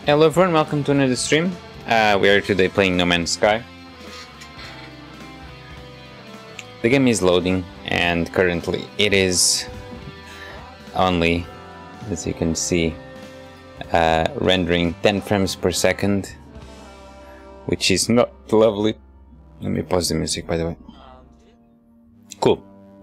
Hello everyone, welcome to another stream. We are today playing No Man's Sky. The game is loading and currently it is only, as you can see, rendering 10 frames per second, which is not lovely. Let me pause the music, by the way. Cool.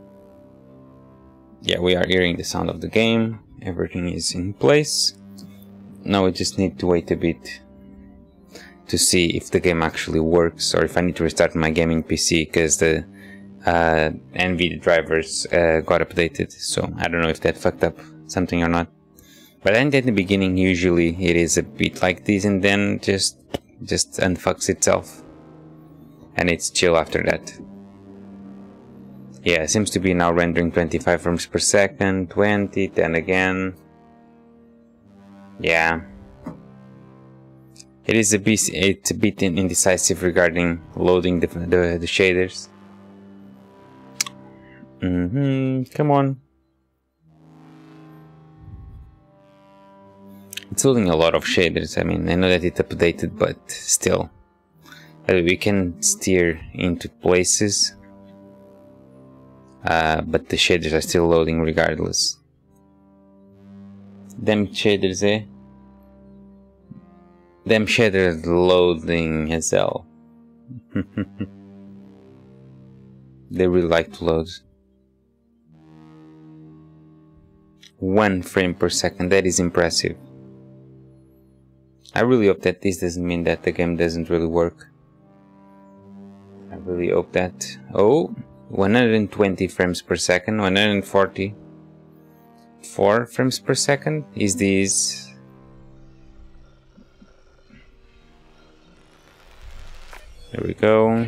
Yeah, we are hearing the sound of the game. Everything is in place. Now we just need to wait a bit to see if the game actually works, or if I need to restart my gaming PC because the NVIDIA drivers got updated. So I don't know if that fucked up something or not. But I think at the beginning usually it is a bit like this, and then just unfucks itself, and it's chill after that. Yeah, it seems to be now rendering 25 frames per second, 20, then again. Yeah, it's a bit indecisive regarding loading the shaders. Come on. It's loading a lot of shaders. I mean, I know that it's updated, but still. We can steer into places. But the shaders are still loading regardless. Them shaders, eh? Them shaders loading as hell. They really like to load. 1 frame per second, that is impressive. I really hope that this doesn't mean that the game doesn't really work. I really hope that. Oh, 120 frames per second, 140. 4 frames per second. Is this? There we go.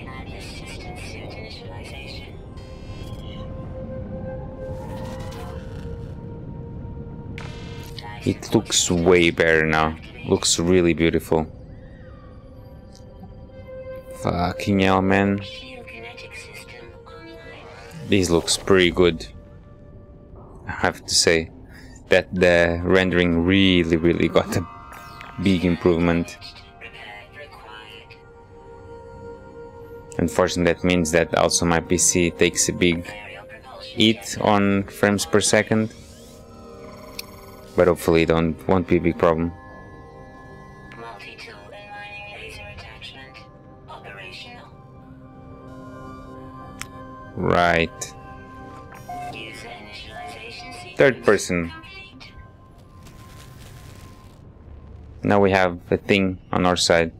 It looks way better now. Looks really beautiful. Fucking hell, man. This looks pretty good. I have to say that the rendering really got a big improvement. Unfortunately, that means that also my PC takes a big hit on frames per second, but hopefully it won't be a big problem. Right. Third person. Now we have a thing on our side.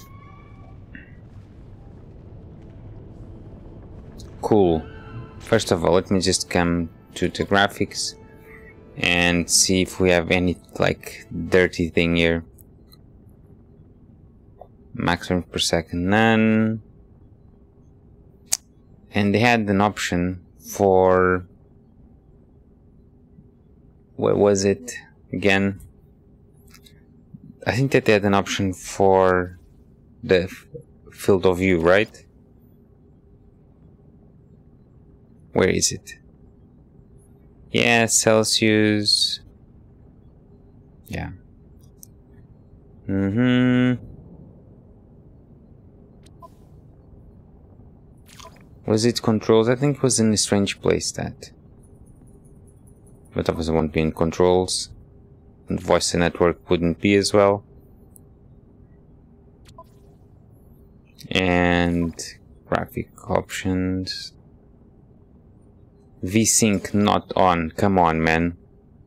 Cool. First of all, let me just come to the graphics and see if we have any like dirty thing here. Max frames per second, none. And they had an option for, what was it again? I think that they had an option for the field of view, right? Where is it? Yeah, Celsius. Yeah. Was it controls? I think it was in a strange place that. But obviously won't be in controls. And voice and network wouldn't be as well. And graphic options. VSync not on. Come on, man.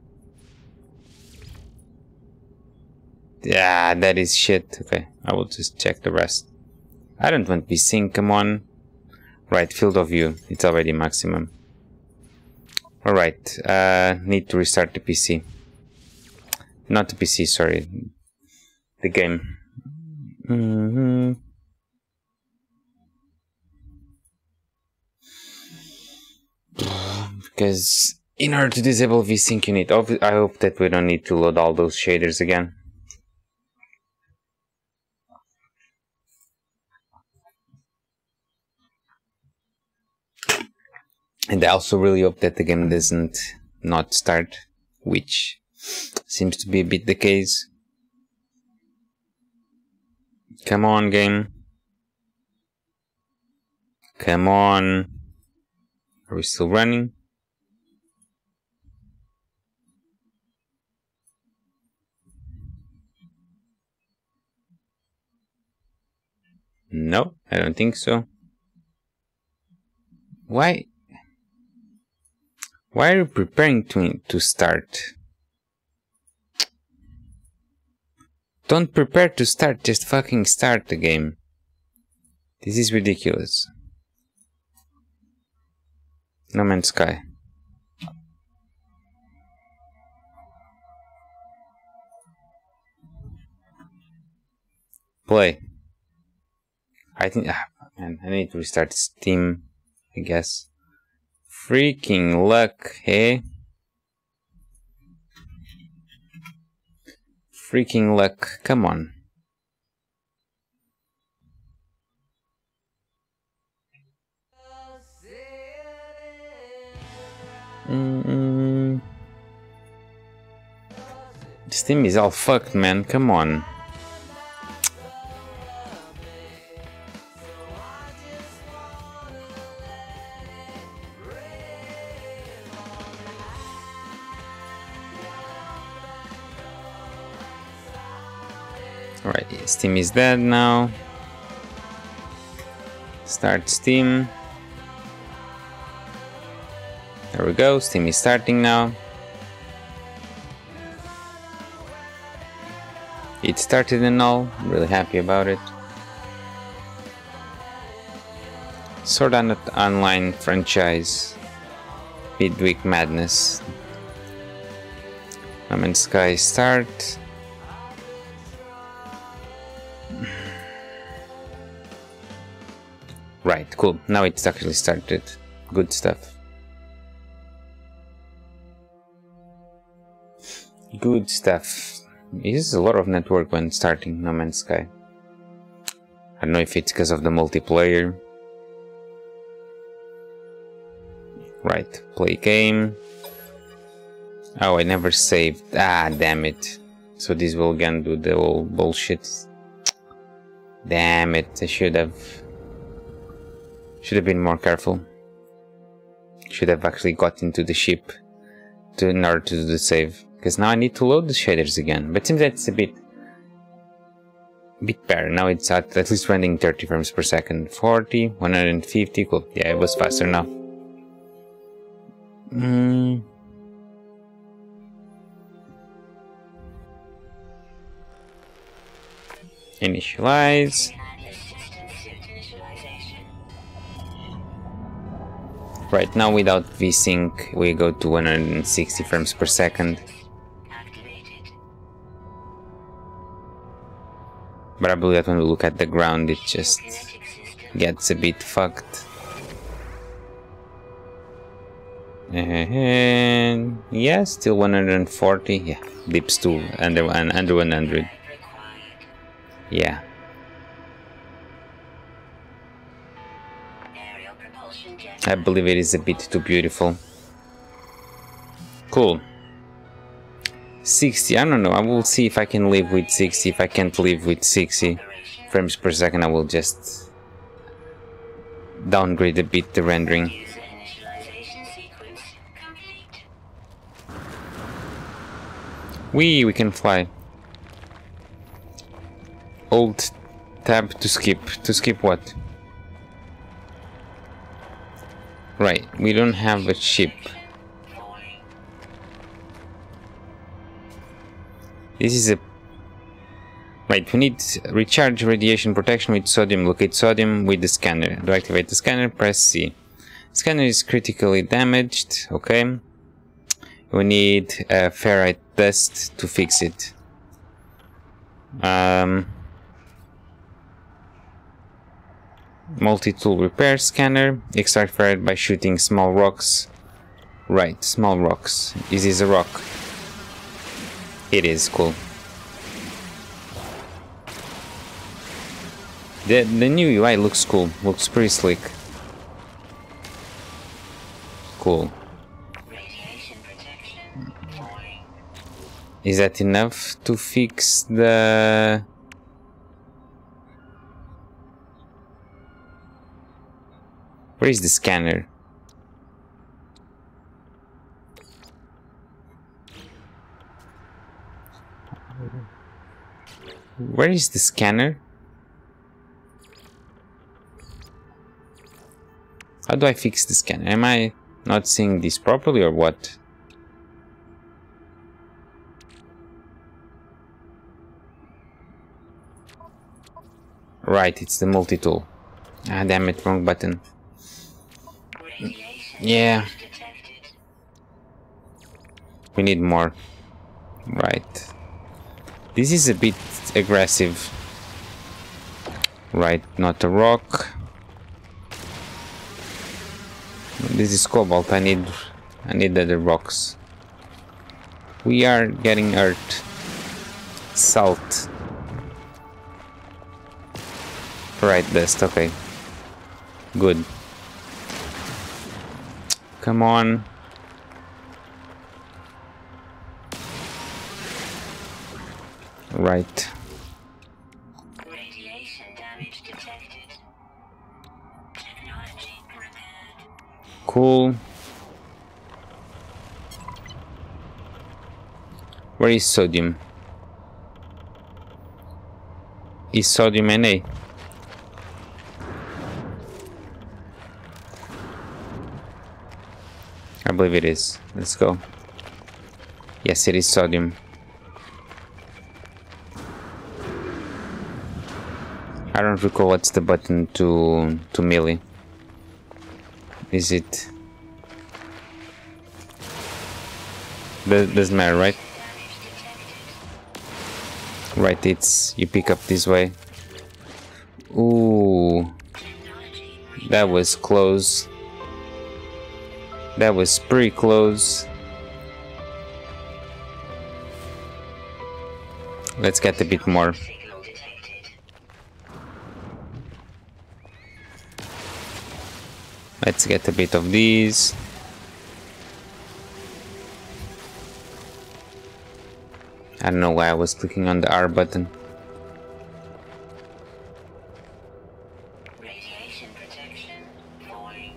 Yeah, that is shit. Okay, I will just check the rest. I don't want VSync, come on. Right, field of view. It's already maximum. Alright, need to restart the PC. Not the PC, sorry. The game. Because in order to disable VSync you need... I hope that we don't need to load all those shaders again. And I also really hope that the game doesn't not start, which seems to be a bit the case. Come on, game. Come on. Are we still running? No, I don't think so. Why? Why are you preparing to start? Don't prepare to start, just fucking start the game. This is ridiculous. No Man's Sky. Play. I think... man, I need to restart Steam, I guess. Freaking luck, eh? Freaking luck, come on. Steam is all fucked, man, come on. Alright, Steam is dead now. Start Steam. There we go, Steam is starting now. It started and all, I'm really happy about it. Sword Art Online franchise. Midweek Madness. No Man's Sky start. Right, cool. Now it's actually started. Good stuff. Good stuff. It uses a lot of network when starting No Man's Sky. I don't know if it's because of the multiplayer. Right, play game. Oh, I never saved. Ah, damn it. So this will again do the whole bullshit. Damn it, I should have been more careful. Should have actually got into the ship in order to do the save. Because now I need to load the shaders again. But seems that it's a bit better. Now it's at least running 30 frames per second. 40, 150, cool. Yeah, it was faster now. Initialize. Right, now without VSync we go to 160 frames per second. But I believe that when we look at the ground it just gets a bit fucked. And yeah, still 140. Yeah, dips to under 100. Yeah. I believe it is a bit too beautiful. Cool. 60, I don't know, I will see if I can live with 60. If I can't live with 60 frames per second, I will just downgrade a bit the rendering. We can fly. Hold tab to skip. To skip what? Right, we don't have a ship. This is a... Right, we need recharge radiation protection with sodium. Locate sodium with the scanner. To activate the scanner, press C. Scanner is critically damaged. Okay. We need a ferrite dust to fix it. Multi-tool repair scanner. Extract ferrite by shooting small rocks. Right, small rocks. Is this a rock? It is, cool. The new UI looks cool. Looks pretty slick. Cool. Is that enough to fix the... Where is the scanner? Where is the scanner? How do I fix the scanner? Am I not seeing this properly or what? Right, it's the multi-tool. Ah, damn it, wrong button. Yeah. We need more. Right. This is a bit aggressive. Right, not a rock. This is cobalt. I need other rocks. We are getting earth. Salt. Right, dust, okay. Good. Come on. Right. Radiation damage detected. Technology repaired. Cool. Where is sodium? Is sodium Na? I believe it is. Let's go. Yes, it is sodium. I don't recall what's the button to melee. Is it? Doesn't matter, right? Right, it's you pick up this way. Ooh, that was close. That was pretty close. Let's get a bit more. Let's get a bit of these. I don't know why I was clicking on the R button. Radiation protection falling.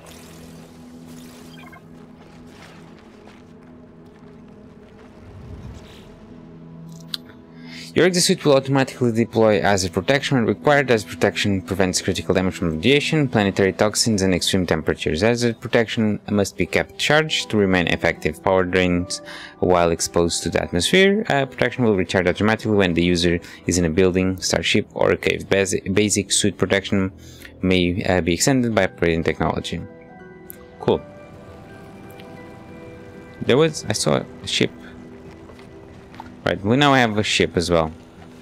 Your exosuit will automatically deploy as a protection when required, as protection prevents critical damage from radiation, planetary toxins, and extreme temperatures. As a protection must be kept charged to remain effective. Power drains while exposed to the atmosphere. Protection will recharge automatically when the user is in a building, starship, or a cave. Basic suit protection may be extended by upgrading technology. Cool. I saw a ship. Right, we now have a ship as well.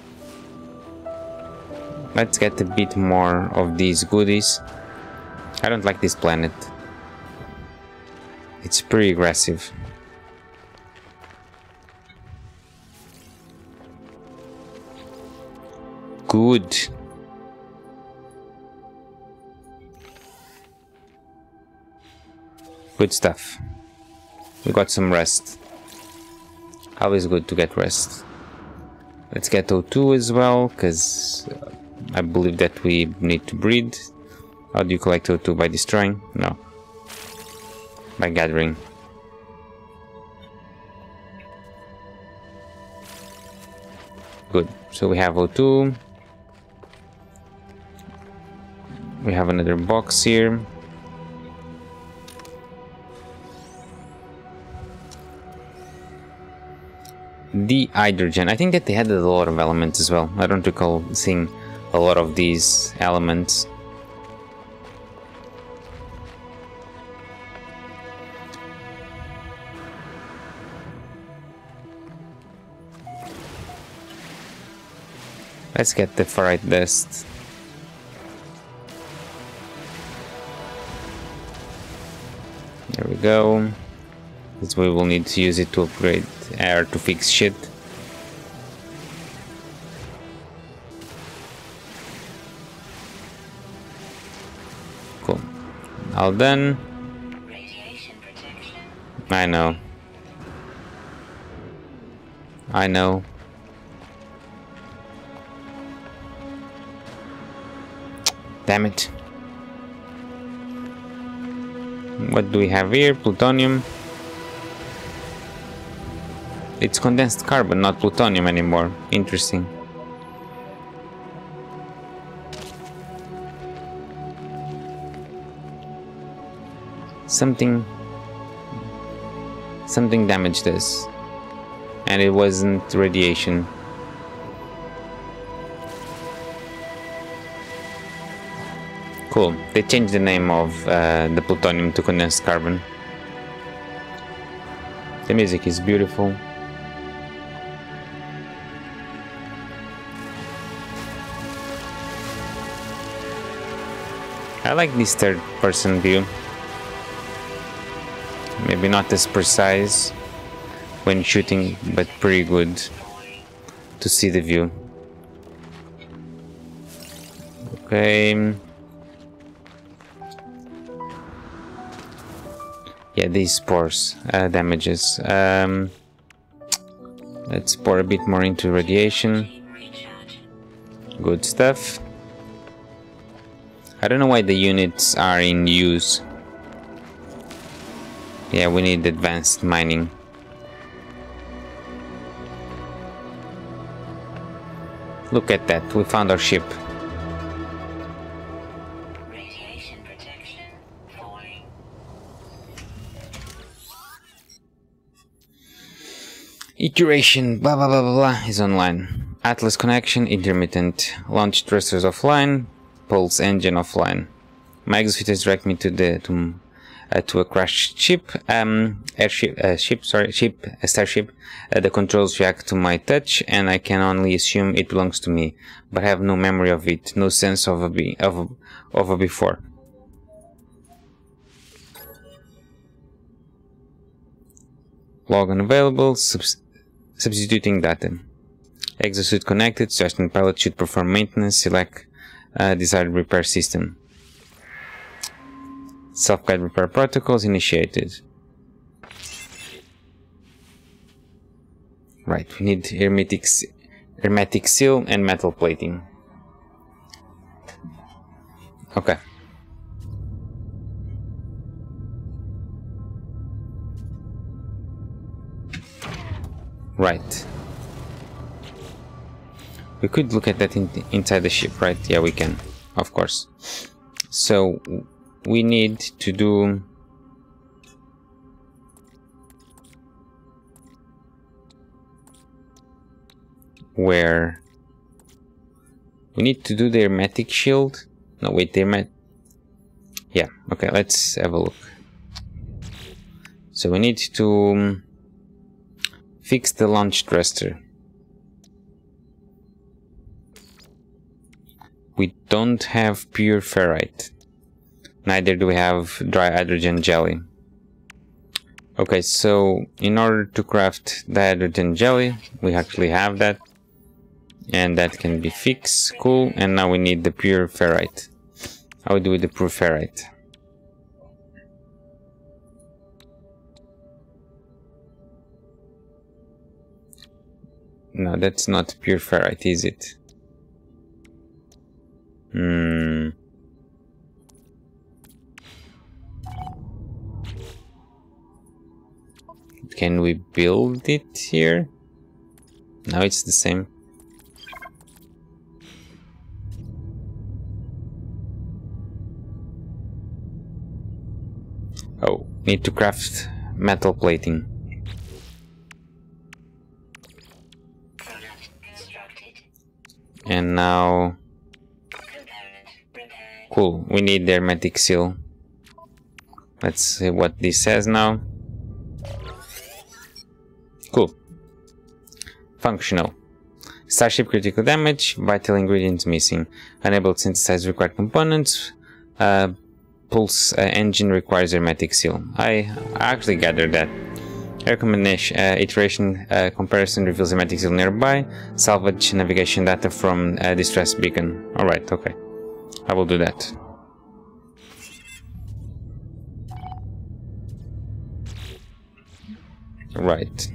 Let's get a bit more of these goodies. I don't like this planet. It's pretty aggressive. Good. Good stuff. We got some rest. Always good to get rest. Let's get O2 as well, because I believe that we need to breed. How do you collect O2? By destroying? No. By gathering. Good. So we have O2. We have another box here. The hydrogen. I think that they had a lot of elements as well. I don't recall seeing a lot of these elements. Let's get the ferrite dust. There we go. Because we will need to use it to upgrade or to fix shit. Cool. All done. Radiation protection. I know. I know. Damn it. What do we have here? Plutonium. It's condensed carbon, not plutonium anymore. Interesting. Something damaged us. And it wasn't radiation. Cool. They changed the name of the plutonium to condensed carbon. The music is beautiful. I like this third-person view. Maybe not as precise when shooting, but pretty good to see the view. Okay. Yeah, these spores damages. Let's pour a bit more into radiation. Good stuff. I don't know why the units are in use. Yeah, we need advanced mining. Look at that, we found our ship. Radiation protection falling. Iteration blah blah blah blah blah is online. Atlas connection intermittent. Launch thrusters offline. Pulse engine offline. My exosuit direct me to a crashed ship, starship. The controls react to my touch, and I can only assume it belongs to me, but I have no memory of it, no sense of a before. Log unavailable. Substituting data. Exosuit connected. Certain pilot should perform maintenance. Select desired repair system. Self-guide repair protocols initiated. Right, we need hermetic seal and metal plating. Okay. Right. We could look at that inside the ship, right? Yeah, we can, of course. So we need to do where we need to do the hermetic shield. No, wait, the hermetic. Yeah, okay, let's have a look. So we need to fix the launch thruster. We don't have pure ferrite. Neither do we have dry hydrogen jelly. Okay, so in order to craft the hydrogen jelly, we actually have that. And that can be fixed. Cool. And now we need the pure ferrite. How do we do the pure ferrite? No, that's not pure ferrite, is it? Can we build it here? No, it's the same. Oh, need to craft metal plating. Product constructed. And now... Component prepared. Cool, we need the hermetic seal. Let's see what this says now. Cool. Functional. Starship critical damage, vital ingredients missing. Unable to synthesize required components. Pulse engine requires hermetic seal. I actually gathered that. Recommendation iteration comparison reveals hermetic seal nearby. Salvage navigation data from distress beacon. Alright, okay. I will do that. Right.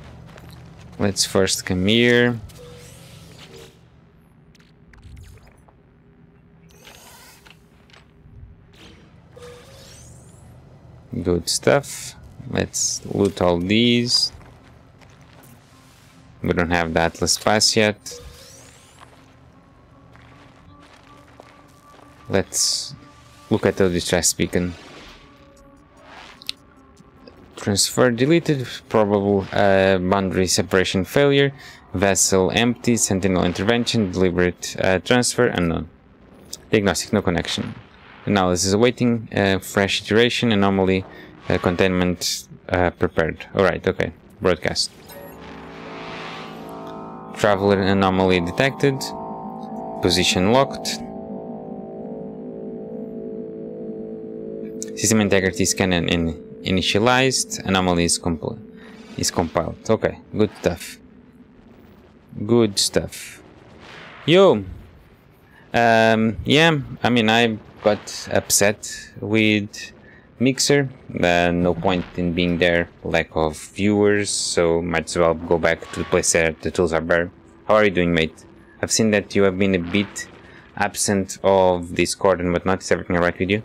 Let's first come here. Good stuff. Let's loot all these. We don't have the Atlas Pass yet. Let's look at the distress beacon. Transfer deleted, probable boundary separation failure, vessel empty, sentinel intervention, deliberate transfer, unknown. Diagnostic, no connection. Analysis awaiting, fresh iteration, anomaly, containment prepared. Alright, okay. Broadcast. Traveler anomaly detected. Position locked. System integrity scan and initialized. Anomaly is compiled. Okay, good stuff. Good stuff. Yo! Yeah, I mean, I got upset with Mixer. No point in being there, lack of viewers, so might as well go back to the place where the tools are better. How are you doing, mate? I've seen that you have been a bit absent of Discord and whatnot. Is everything alright with you?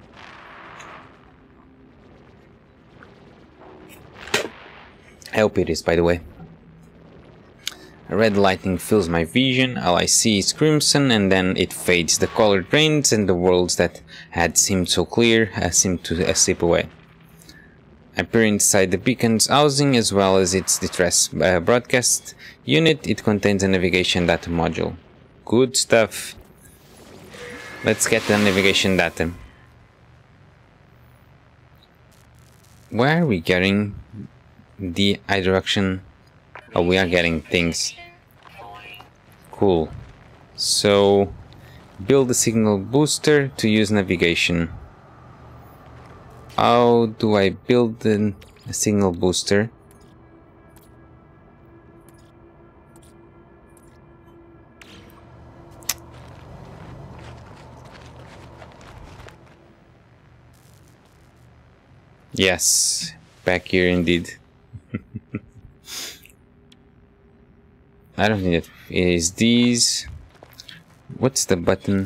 I hope it is, by the way. Red lighting fills my vision, all I see is crimson, and then it fades. The color drains, and the worlds that had seemed so clear seem to slip away. I peer inside the beacon's housing as well as its distress broadcast unit. It contains a navigation data module. Good stuff. Let's get the navigation data. Where are we getting the direction? Oh, we are getting things. Cool. So, build a signal booster to use navigation. How do I build a signal booster? Yes, back here indeed. I don't think it is these. What's the button?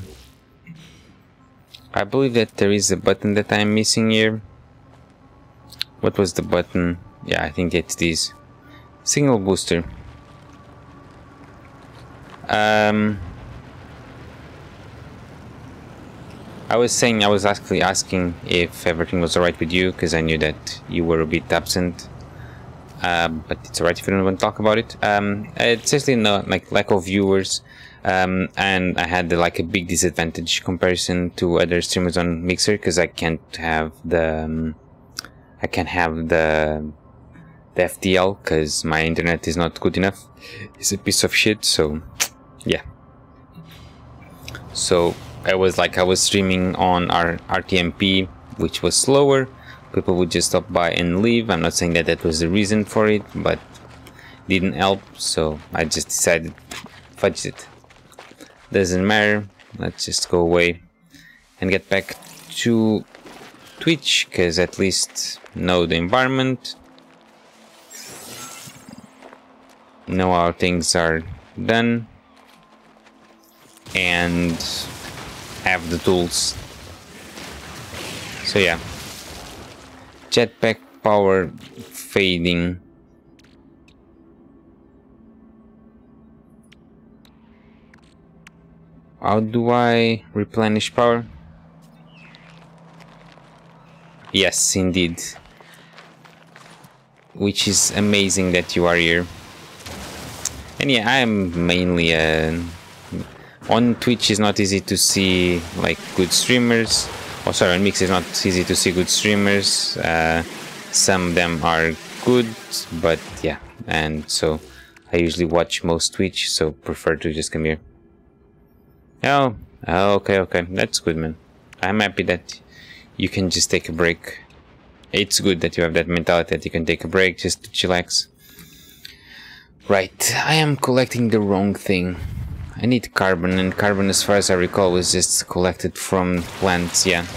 I believe that there is a button that I'm missing here. What was the button? Yeah, I think it's these. Signal booster. I was actually asking if everything was alright with you, because I knew that you were a bit absent. But it's alright if you don't want to talk about it. It's actually not like lack of viewers, and I had like a big disadvantage comparison to other streamers on Mixer, because I can't have the FTL because my internet is not good enough. It's a piece of shit. So yeah. So I was streaming on our RTMP, which was slower. People would just stop by and leave. I'm not saying that that was the reason for it, but didn't help, so I just decided, fudge it. Doesn't matter, let's just go away and get back to Twitch, because at least know the environment, know how things are done, and have the tools. So yeah. Jetpack power fading. How do I replenish power? Yes, indeed. Which is amazing that you are here. And yeah, I am mainly on Twitch. Is not easy to see like good streamers. Oh, sorry, on Mix it's not easy to see good streamers. Some of them are good, but yeah, and so I usually watch most Twitch, so prefer to just come here. Oh, okay, that's good, man. I'm happy that you can just take a break. It's good that you have that mentality that you can take a break just to chillax. Right, I am collecting the wrong thing. I need carbon, and carbon, as far as I recall, was just collected from plants, yeah.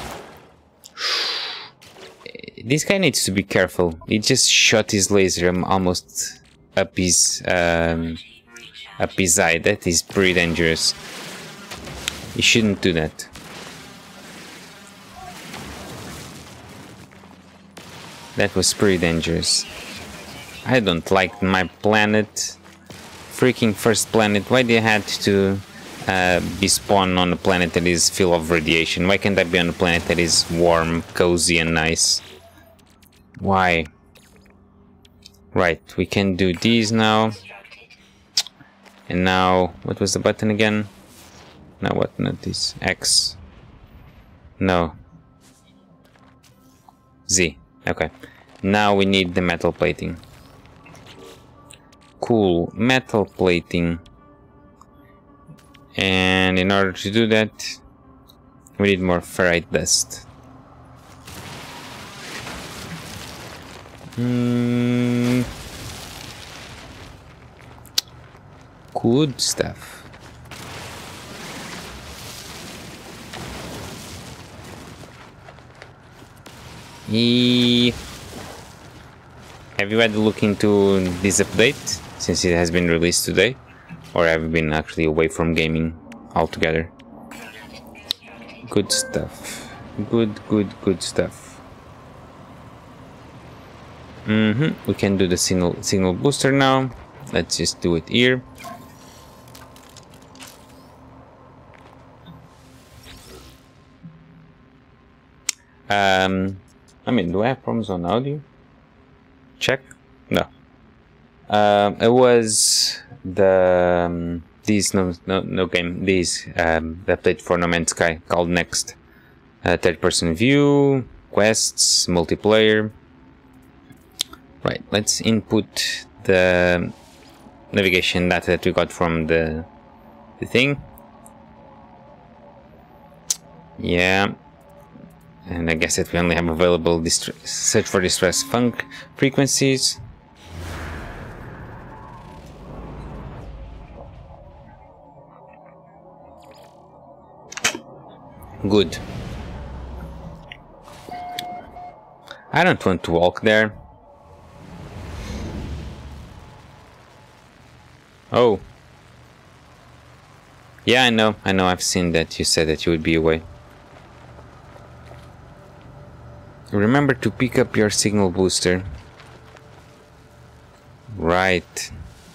This guy needs to be careful. He just shot his laser almost up his eye. That is pretty dangerous. You shouldn't do that. That was pretty dangerous. I don't like my planet. Freaking first planet. Why they had to be spawned on a planet that is full of radiation? Why can't I be on a planet that is warm, cozy and nice? Why? Right, we can do these now. And now, what was the button again? Now what? Not this. X. No. Z. Okay. Now we need the metal plating. Cool. Metal plating. And in order to do that, we need more ferrite dust. Good stuff. Have you had a look into this update since it has been released today? Or have you been actually away from gaming altogether? Good stuff. Good stuff. We can do the signal booster now. Let's just do it here. I mean, do I have problems on audio? Check. No. It was the the update for No Man's Sky called Next. Third-person view, quests, multiplayer. Right. Let's input the navigation data that we got from the thing. Yeah. And I guess that we only have available search for distress funk frequencies. Good. I don't want to walk there. Oh. Yeah, I know, I've seen that. You said that you would be away. Remember to pick up your signal booster. Right.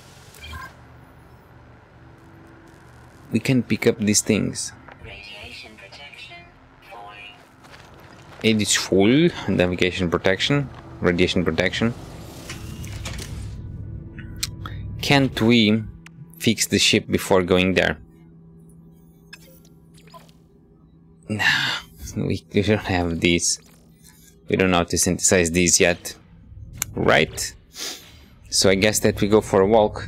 We can pick up these things. Radiation protection falling. It is full. Navigation protection. Radiation protection. Can't we fix the ship before going there? Nah, we don't have these. We don't know how to synthesize these yet. Right? So I guess that we go for a walk.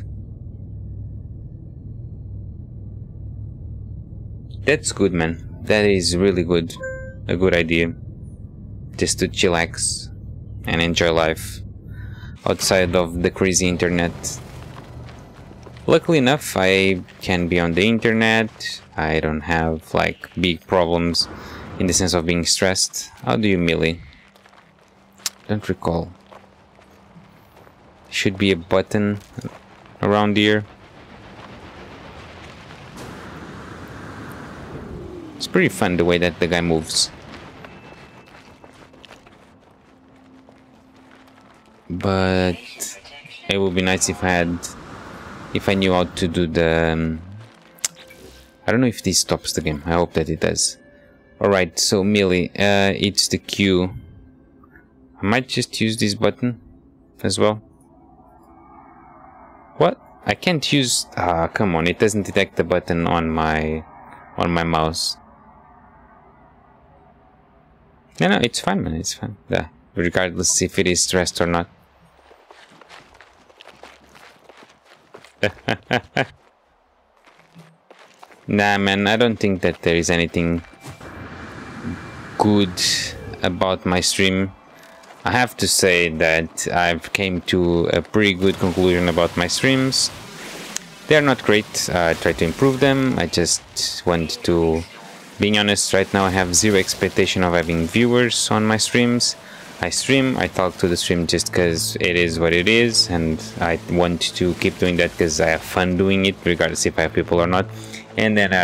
That's good, man. That is really good. A good idea. Just to chillax and enjoy life outside of the crazy internet. Luckily enough, I can be on the internet. I don't have like big problems in the sense of being stressed. How do you melee? Don't recall. Should be a button around here. It's pretty fun the way that the guy moves. But it would be nice if I knew how to do the... I don't know if this stops the game. I hope that it does. Alright, so melee, it's the Q. I might just use this button as well. What? I can't use... Ah, come on, it doesn't detect the button on my mouse. No, it's fine, man, it's fine. Yeah, regardless if it is stressed or not. Nah, man, I don't think that there is anything good about my stream. I have to say that I've came to a pretty good conclusion about my streams. They're not great. I try to improve them. I just want to... Being honest, right now I have zero expectation of having viewers on my streams. I stream, I talk to the stream just because it is what it is, and I want to keep doing that because I have fun doing it, regardless if I have people or not. And then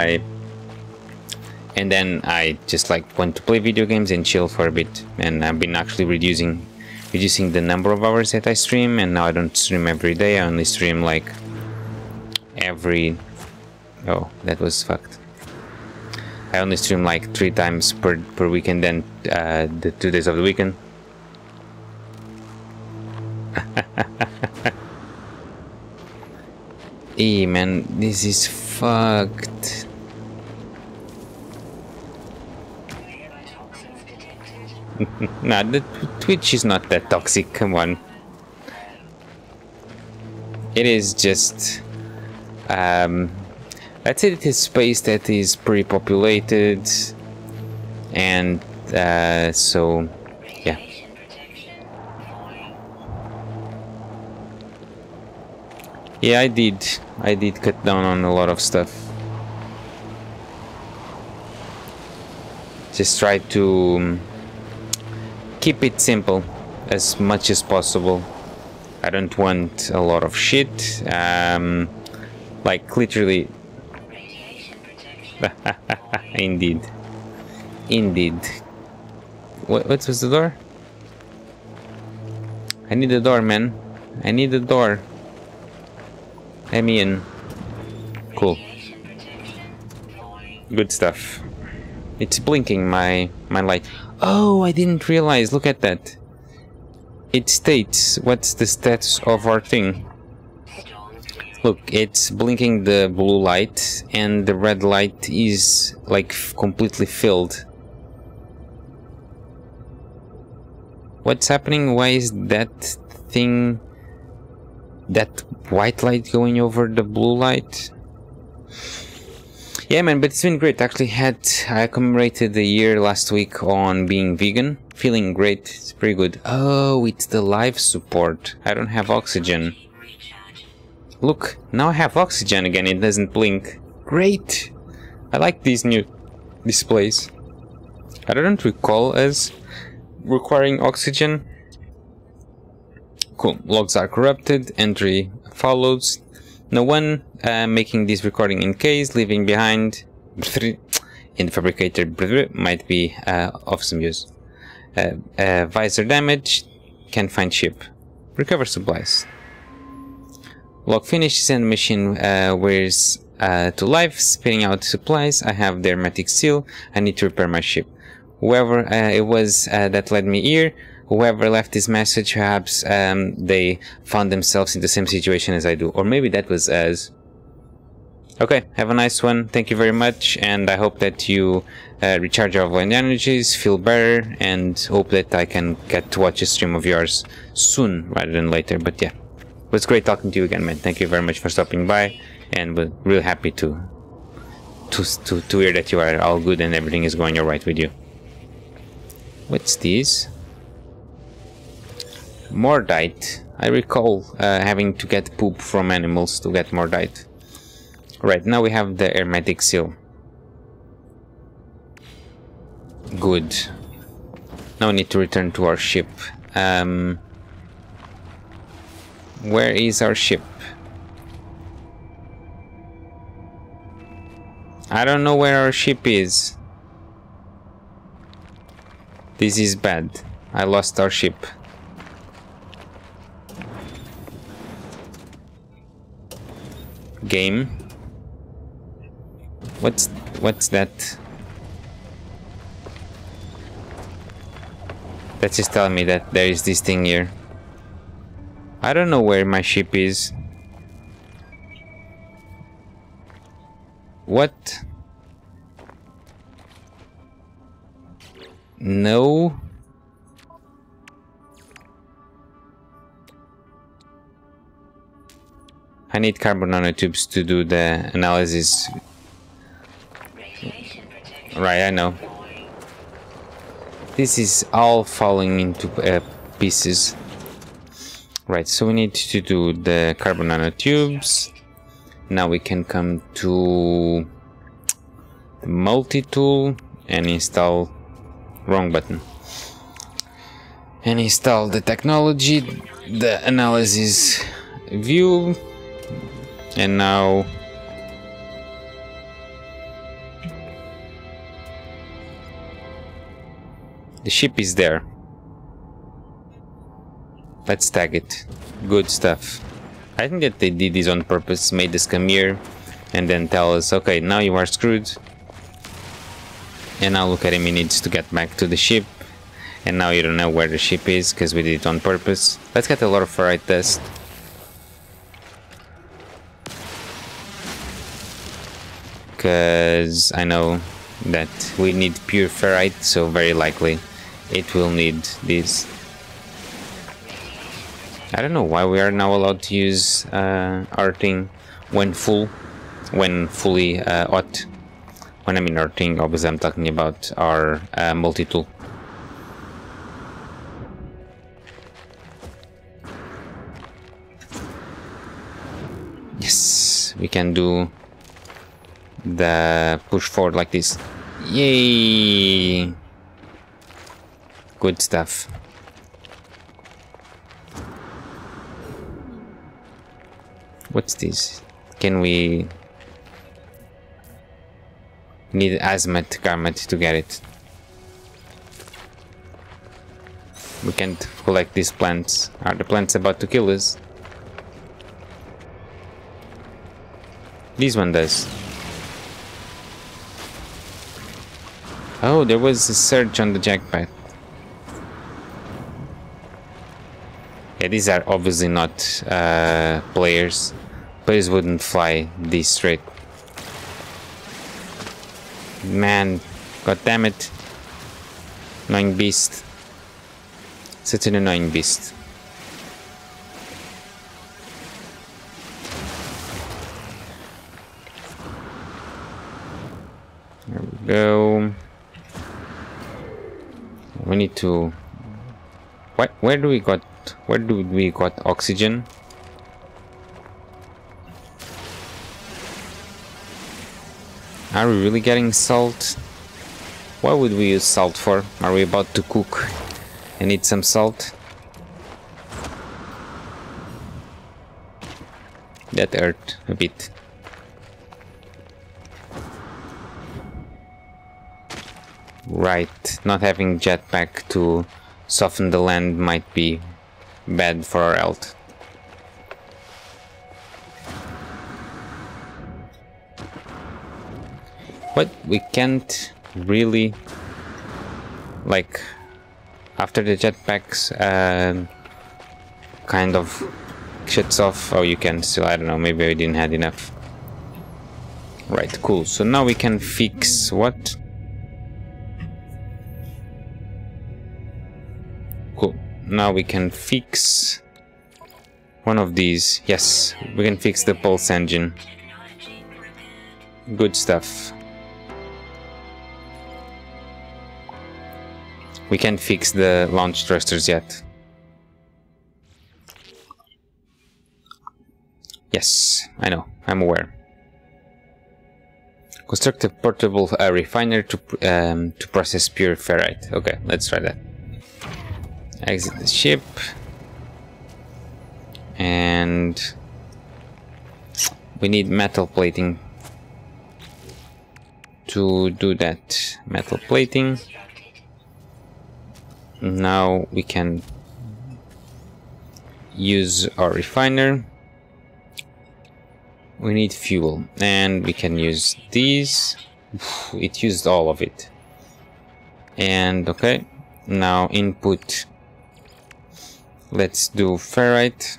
I just like want to play video games and chill for a bit, and I've been actually reducing reducing the number of hours that I stream, and now I don't stream every day. I only stream like every... Oh, that was fucked. I only stream like 3 times per weekend, then the 2 days of the weekend. Hey man, this is fucked. Nah, the Twitch is not that toxic, come on. It is just... let's say it is space that is pretty populated, and so yeah. Yeah, I did cut down on a lot of stuff. Just try to keep it simple as much as possible. I don't want a lot of shit. Like literally. Indeed. What was the door? I need a door, man. I need a door. Let me in. Cool. Good stuff. It's blinking my light. Oh, I didn't realize. Look at that. It states what's the status of our thing. Look, it's blinking the blue light, and the red light is like completely filled. What's happening? Why is that thing, that white light going over the blue light? Yeah man, but it's been great. Actually I commemorated the year last week on being vegan. Feeling great. It's pretty good. Oh, it's the live support. I don't have oxygen. Look, now I have oxygen again. It doesn't blink. Great. I like these new displays. I don't recall as requiring oxygen. Cool. Logs are corrupted. Entry follows. No one. Making this recording in case. Leaving behind in the fabricator might be of some use. Visor damage. Can't find ship. Recover supplies. Log finished. Send machine wears to life. Spitting out supplies. I have the hermetic seal. I need to repair my ship. Whoever it was that led me here, whoever left this message, perhaps they found themselves in the same situation as I do. Or maybe that was as... Okay, have a nice one. Thank you very much, and I hope that you recharge your energies, feel better, and hope that I can get to watch a stream of yours soon rather than later. But yeah, it was great talking to you again, man. Thank you very much for stopping by, and we're really happy to hear that you are all good and everything is going alright with you. What's this? Mordite. I recall having to get poop from animals to get Mordite. Right, now we have the hermetic seal. Good. Now we need to return to our ship. Where is our ship? I don't know where our ship is. This is bad. I lost our ship. Game. What's that? That's just telling me that there is this thing here. I don't know where my ship is. What? No. I need carbon nanotubes to do the analysis. Right, I know. This is all falling into pieces. Right, so we need to do the carbon nanotubes. Now we can come to the multi-tool and install... Wrong button. And install the technology, the analysis view, and now the ship is there. Let's tag it. Good stuff. I think that they did this on purpose, made us come here and then tell us, okay, now you are screwed. And now look at him, he needs to get back to the ship. And now you don't know where the ship is because we did it on purpose. Let's get a lot of ferrite dust. Because I know that we need pure ferrite, so very likely it will need this. I don't know why we are now allowed to use our thing when fully hot. When I mean our thing, obviously I'm talking about our multi-tool. Yes, we can do the push forward like this. Yay! Good stuff. What's this? Can we... need Azimuth garment to get it. We can't collect these plants. Are the plants about to kill us? This one does. Oh, there was a surge on the jackpot. Yeah, these are obviously not players. Players wouldn't fly this straight. Man, god damn it. Annoying beast. Such an annoying beast. There we go. We need to... Where do we got oxygen? Are we really getting salt? What would we use salt for? Are we about to cook and need some salt? That hurt a bit. Right, not having jetpack to soften the land might be bad for our health. But we can't really, like, after the jetpacks kind of shuts off. Oh, you can still, I don't know, maybe I didn't have enough. Right, cool. So now we can fix what? Cool. Now we can fix one of these. Yes, we can fix the pulse engine. Good stuff. We can't fix the launch thrusters yet. Yes, I know, I'm aware. Construct a portable refiner to process pure ferrite. Okay, let's try that. Exit the ship. And we need metal plating to do that. Metal plating. Now we can use our refiner. We need fuel and we can use these. It used all of it. And okay, now input. Let's do ferrite.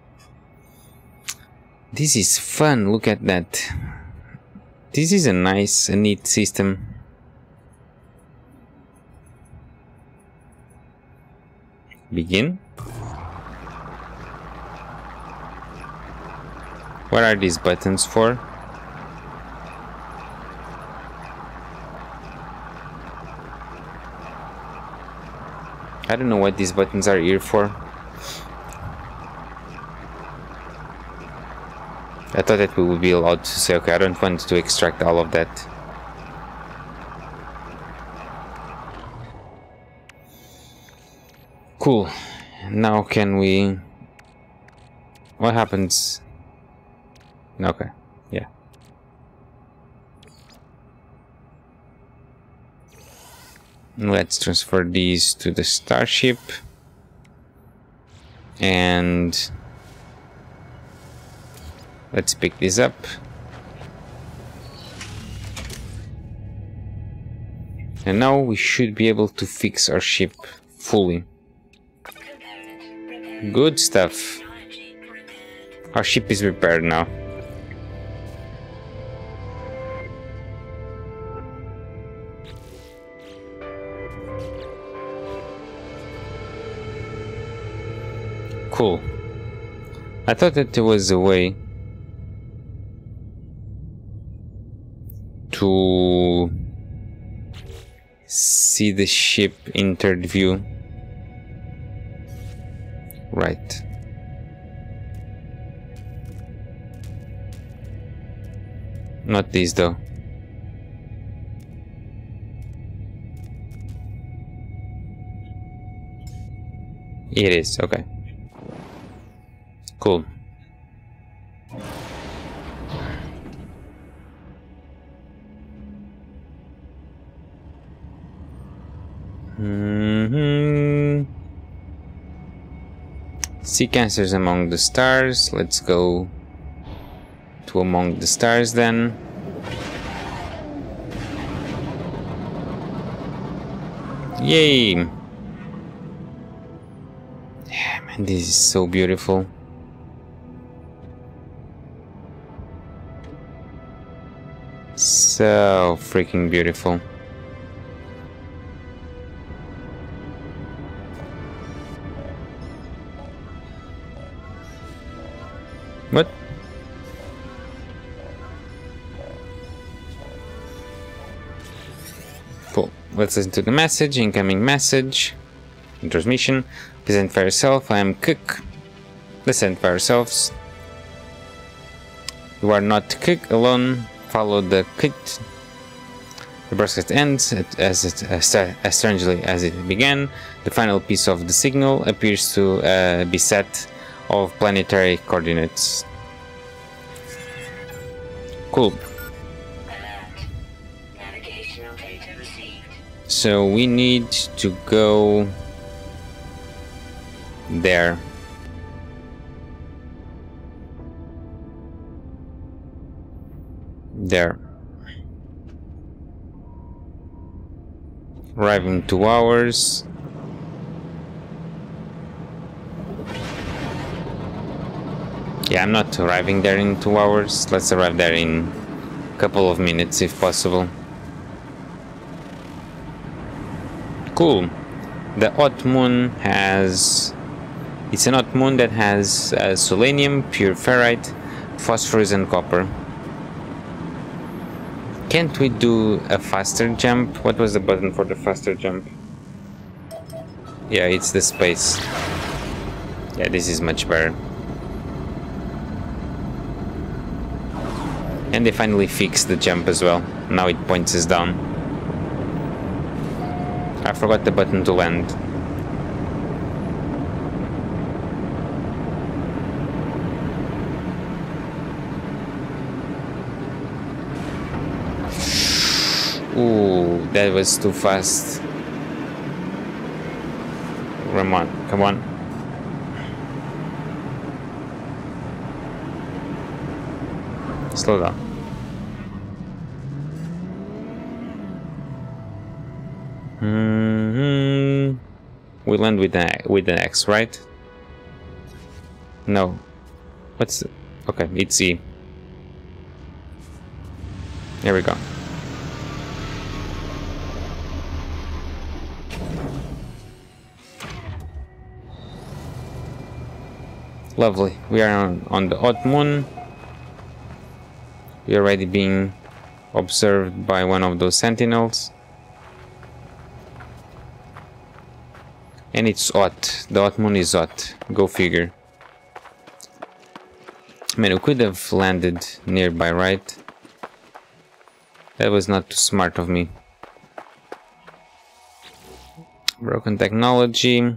This is fun, look at that. This is a neat system. Begin. What are these buttons for? I don't know what these buttons are here for. I thought that we would be allowed to say, okay, I don't want to extract all of that. Cool. Now can we... What happens? Okay, yeah. Let's transfer these to the starship. And let's pick this up. And now we should be able to fix our ship fully. Good stuff. Our ship is repaired now. Cool. I thought that there was a way to see the ship in third view. Right. Not this though. It is, okay. Cool. See cancers among the stars. Let's go to among the stars then. Yay! Yeah, man, this is so beautiful. So freaking beautiful. What? Cool. Let's listen to the message. Incoming message. Transmission. Present for yourself. I am Cook. Listen for yourselves. You are not Cook alone. Follow the kit. The broadcast ends as strangely as it began. The final piece of the signal appears to be set of planetary coordinates. Cool. Alert. Navigational data received. So we need to go there. There. Arrive in 2 hours. Yeah, I'm not arriving there in 2 hours. Let's arrive there in a couple of minutes if possible. Cool. The hot moon has... It's an hot moon that has selenium, pure ferrite, phosphorus and copper. Can't we do a faster jump? What was the button for the faster jump? Yeah, it's the space. Yeah, this is much better. And they finally fixed the jump as well. Now it points us down. I forgot the button to land. Ooh, that was too fast. Come on, come on. Slow down. We land with an X, right? No. What's the... Okay, it's E. There we go. Lovely. We are on the hot moon. We are already being observed by one of those sentinels. And it's hot. The hot moon is hot. Go figure. Man, we could have landed nearby, right? That was not too smart of me. Broken technology.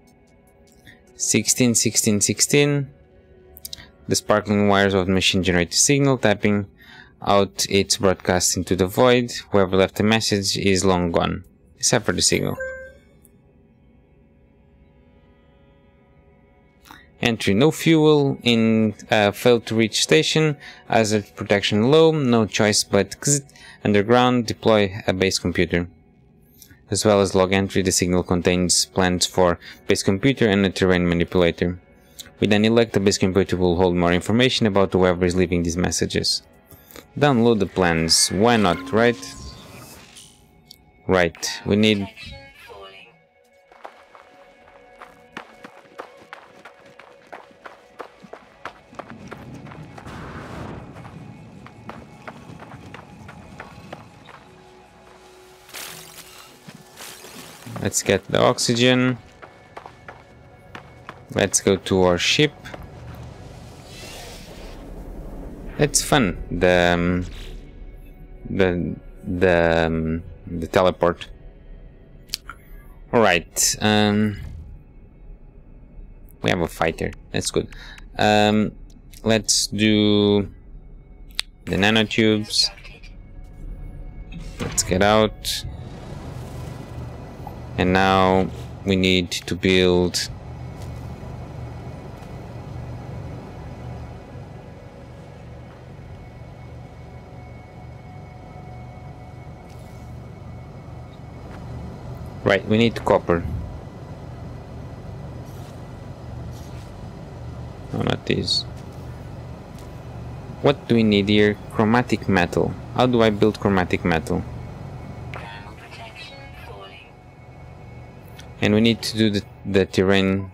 16, 16, 16. The sparkling wires of the machine generate a signal, tapping out its broadcast into the void. Whoever left the message is long gone, except for the signal. Entry: no fuel in failed to reach station. Hazard protection low. No choice but underground. Deploy a base computer. As well as log entry, the signal contains plans for base computer and a terrain manipulator. With an elect, the base computer will hold more information about whoever is leaving these messages. Download the plans. Why not, right? Right, we need... Let's get the oxygen. Let's go to our ship. It's fun. The teleport. All right. We have a fighter. That's good. Let's do the nanotubes. Let's get out. And now we need to build right, we need copper. No, not these. What do we need here? Chromatic metal. How do I build chromatic metal? And we need to do the terrain.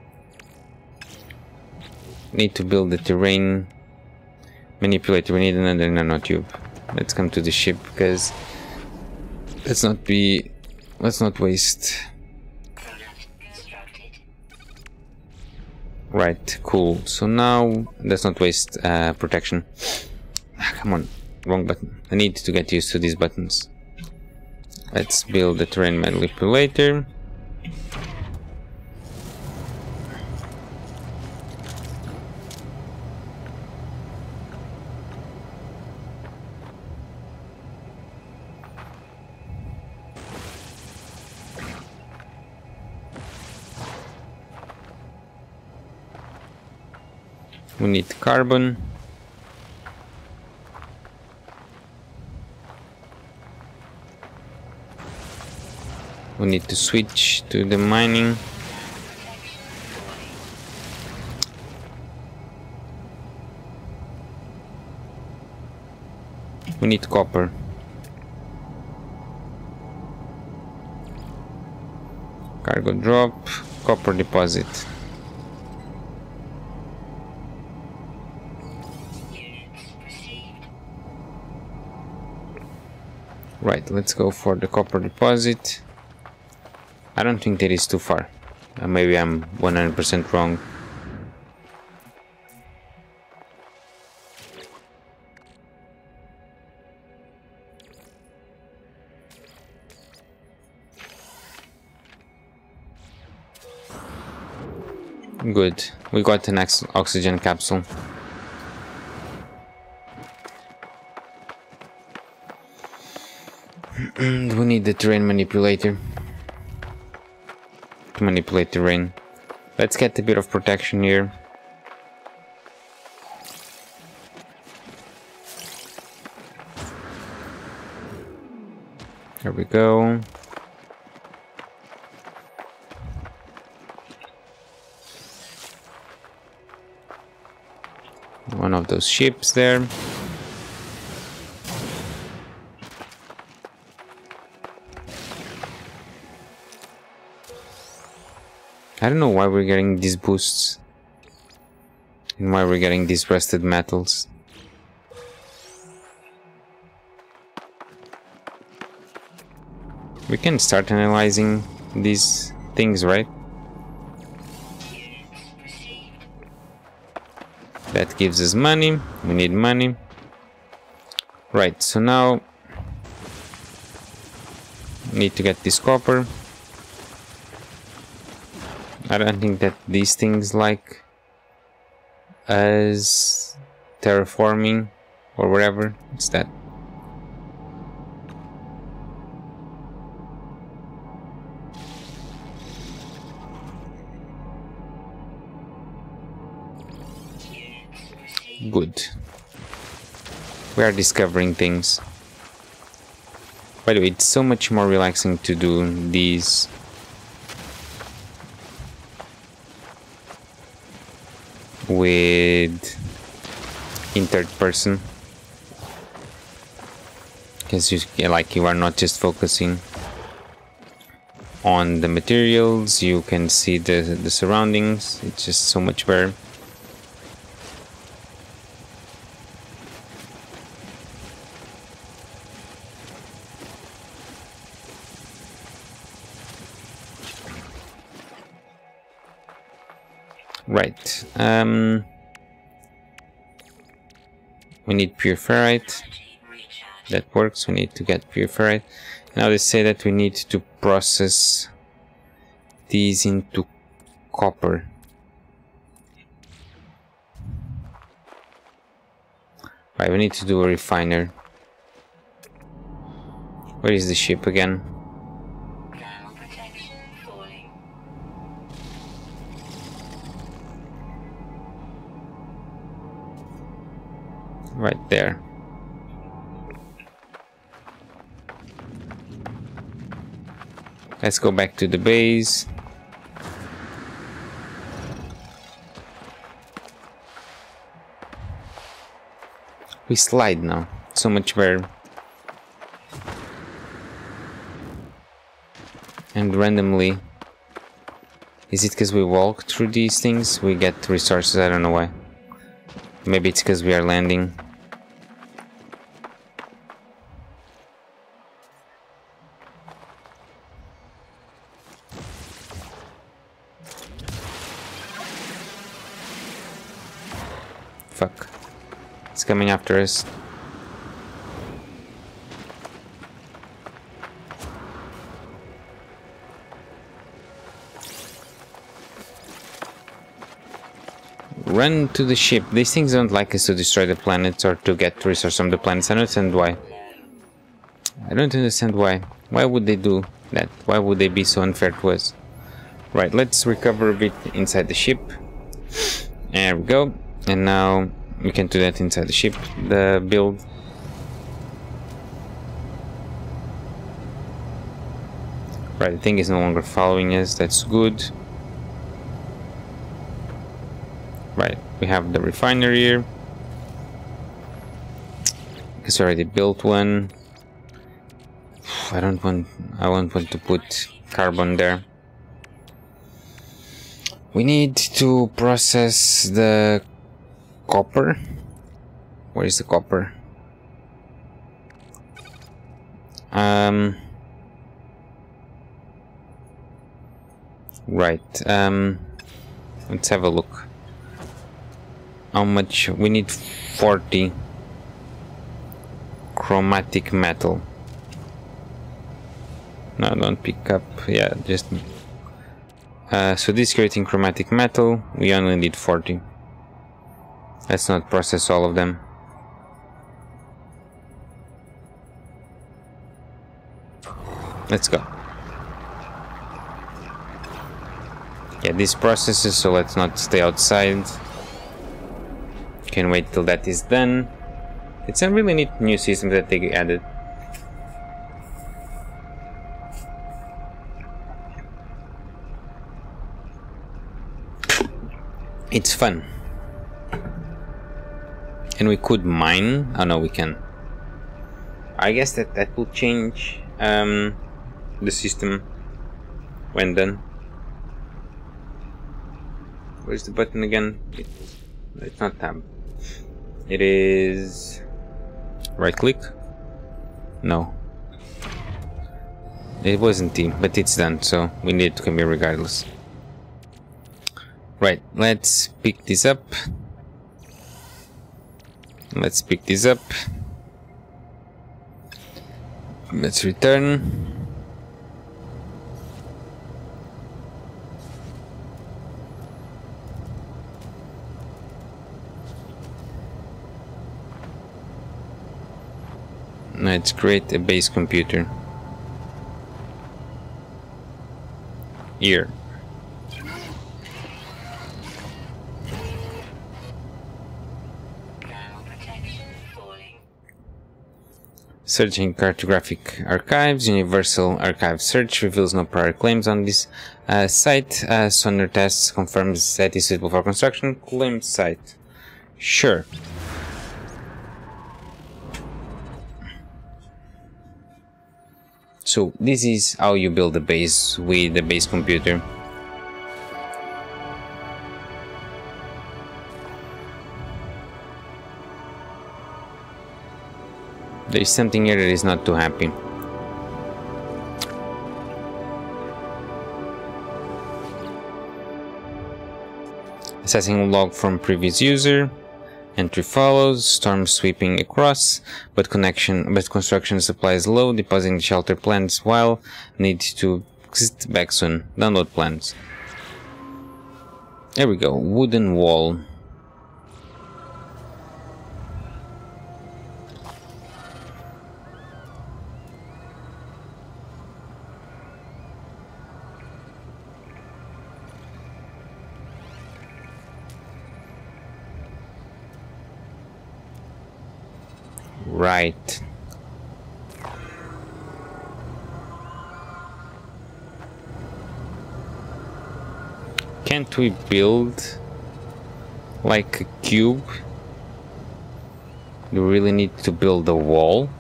Need to build the terrain manipulator. We need another nanotube. Let's come to the ship because let's not waste. Right, cool. So now let's not waste protection. Come on, wrong button. I need to get used to these buttons. Let's build the terrain manipulator. We need carbon. We need to switch to the mining. We need copper. Cargo drop, copper deposit. Right, let's go for the copper deposit. I don't think that is too far. Maybe I'm 100% wrong. Good, we got the next oxygen capsule. We need the terrain manipulator to manipulate terrain. Let's get a bit of protection here. There we go. One of those ships there. I don't know why we're getting these boosts and why we're getting these rusted metals. We can start analyzing these things, right? That gives us money. We need money. Right, so now we need to get this copper. I don't think that these things like as terraforming or whatever. It's that. Good. We are discovering things. By the way, it's so much more relaxing to do these with in third person, because you are not just focusing on the materials, you can see the surroundings. It's just so much better. Right. We need pure ferrite. That works. We need to get pure ferrite. Now they say that we need to process these into copper. Right, we need to do a refiner. Where is the ship again? Thermal protection falling. Right there. Let's go back to the base. We slide now. So much better. And randomly, is it because we walk through these things we get resources? I don't know why. Maybe it's because we are landing. Fuck. It's coming after us. Run to the ship. These things don't like us to destroy the planets or to get resources from the planets. I don't understand why. I don't understand why. Why would they do that? Why would they be so unfair to us? Right, let's recover a bit inside the ship. There we go. And now we can do that inside the ship. The build. Right, the thing is no longer following us. That's good. Right, we have the refinery here. Because we already built one. I won't want to put carbon there. We need to process the copper. Where is the copper? Right. Let's have a look. How much? We need 40 chromatic metal. No, don't pick up. Yeah, just. So this creating chromatic metal, we only need 40. Let's not process all of them. Let's go. Yeah, this processes, so let's not stay outside. Can wait till that is done. It's a really neat new system that they added. It's fun. And we could mine. Oh no, we can. I guess that will change the system when done. Where's the button again? It's not tab. It is right click. No, it wasn't T, but it's done, so we need to come here regardless. Right, let's pick this up. Let's pick this up. Let's return. Let's create a base computer. Here. Searching cartographic archives. Universal Archive search reveals no prior claims on this site. Sonar tests confirms that it's suitable for construction. Claimed site. Sure. So this is how you build a base with the base computer. There is something here that is not too happy. Assessing log from previous user. Entry follows. Storm sweeping across, but construction supplies low. Depositing shelter plans while need to exit back soon. Download plans. There we go. Wooden wall. Right. Can't we build like a cube? Do we really need to build a wall?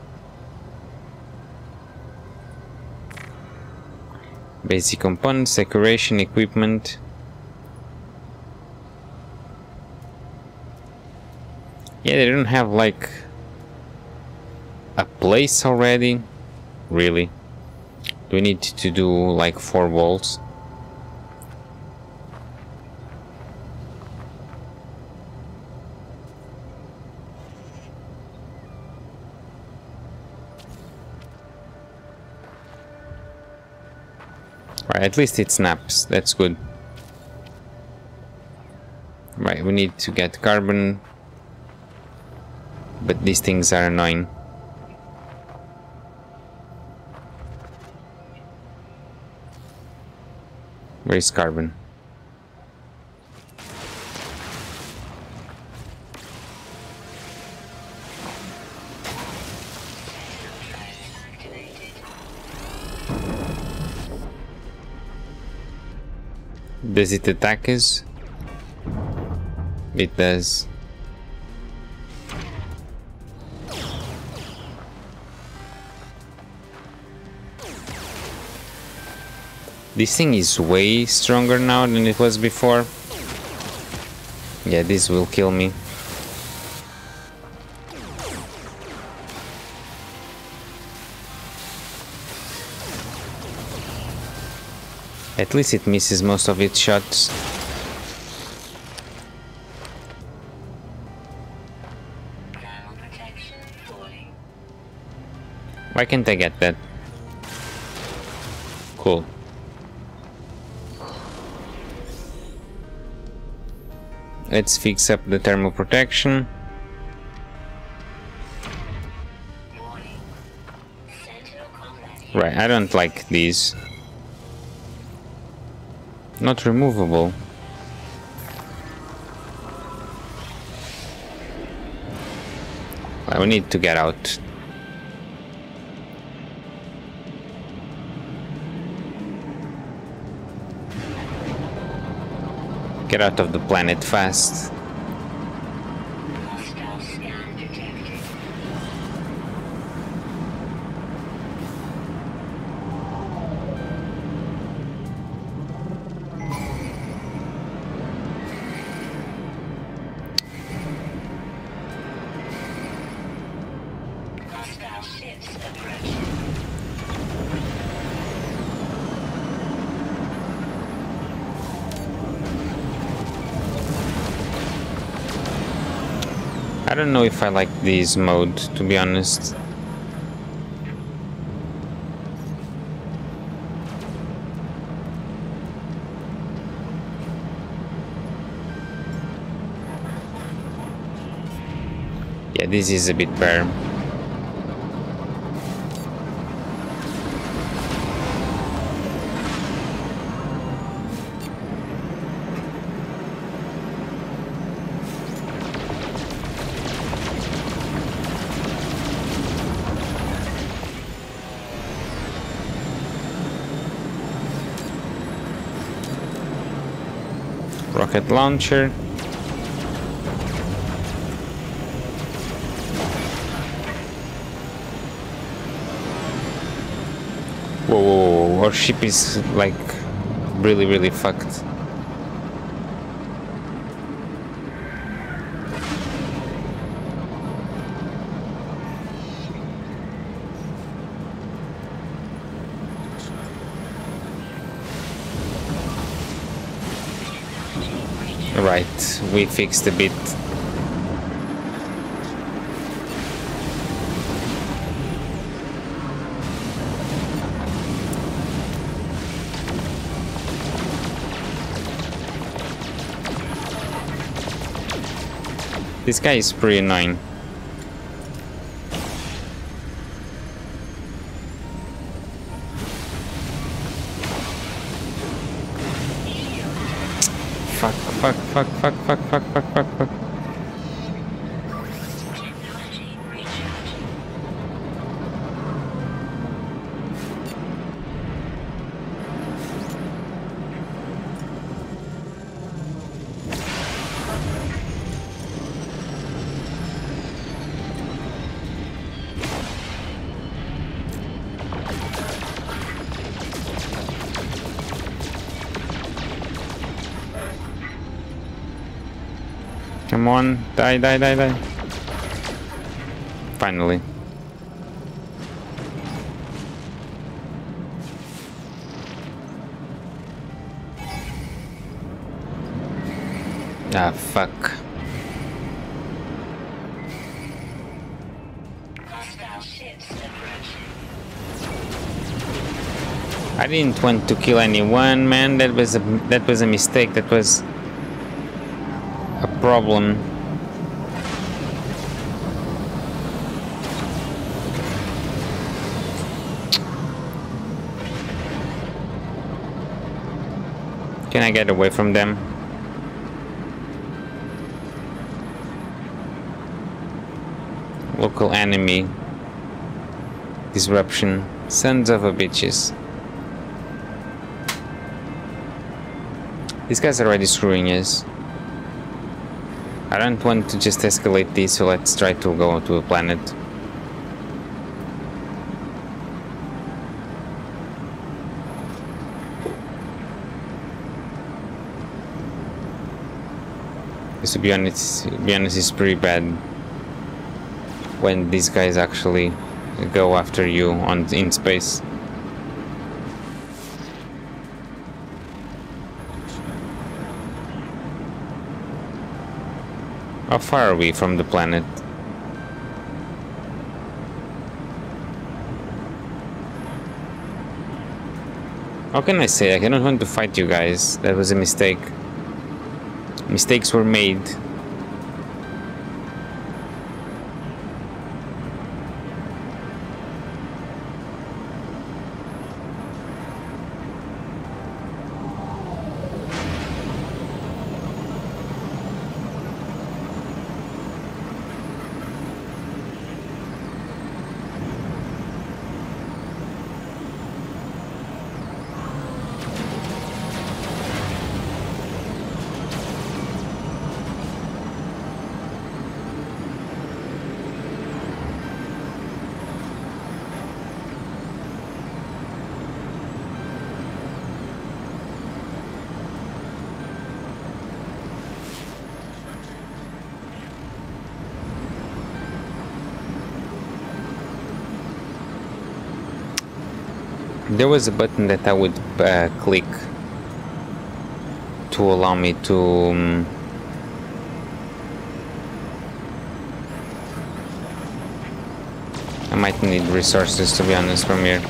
Basic components, decoration, equipment. Yeah, they don't have like a place already? Really? Do we need to do like 4 walls? Right, at least it snaps. That's good. Right, we need to get carbon. But these things are annoying. Where is carbon? Does it attack us? It does. This thing is way stronger now than it was before. Yeah, this will kill me. At least it misses most of its shots. Why can't I get that? Cool. Let's fix up the thermal protection. Right, I don't like these. Not removable. I will need to get out. Get out of the planet fast. Hostile scan detected. Hostile ships approaching. I don't know if I like this mode, to be honest. Yeah, this is a bit better. Rocket launcher. Whoa, whoa, whoa, our ship is like really fucked. Right, we fixed a bit. This guy is pretty annoying. Fuck. Technology recharge. Come on, die. Finally. Ah, fuck. Hostile ships approaching. I didn't want to kill anyone, man. That was a mistake. That was a problem. Can I get away from them? Local enemy. Disruption. Sons of a bitches. These guys are already screwing us. I don't want to just escalate this, so let's try to go to a planet. Because to be honest, it's pretty bad when these guys actually go after you in space. How far are we from the planet? How can I say? I cannot want to fight you guys. That was a mistake. Mistakes were made. There was a button that I would click to allow me to I might need resources, to be honest, from here.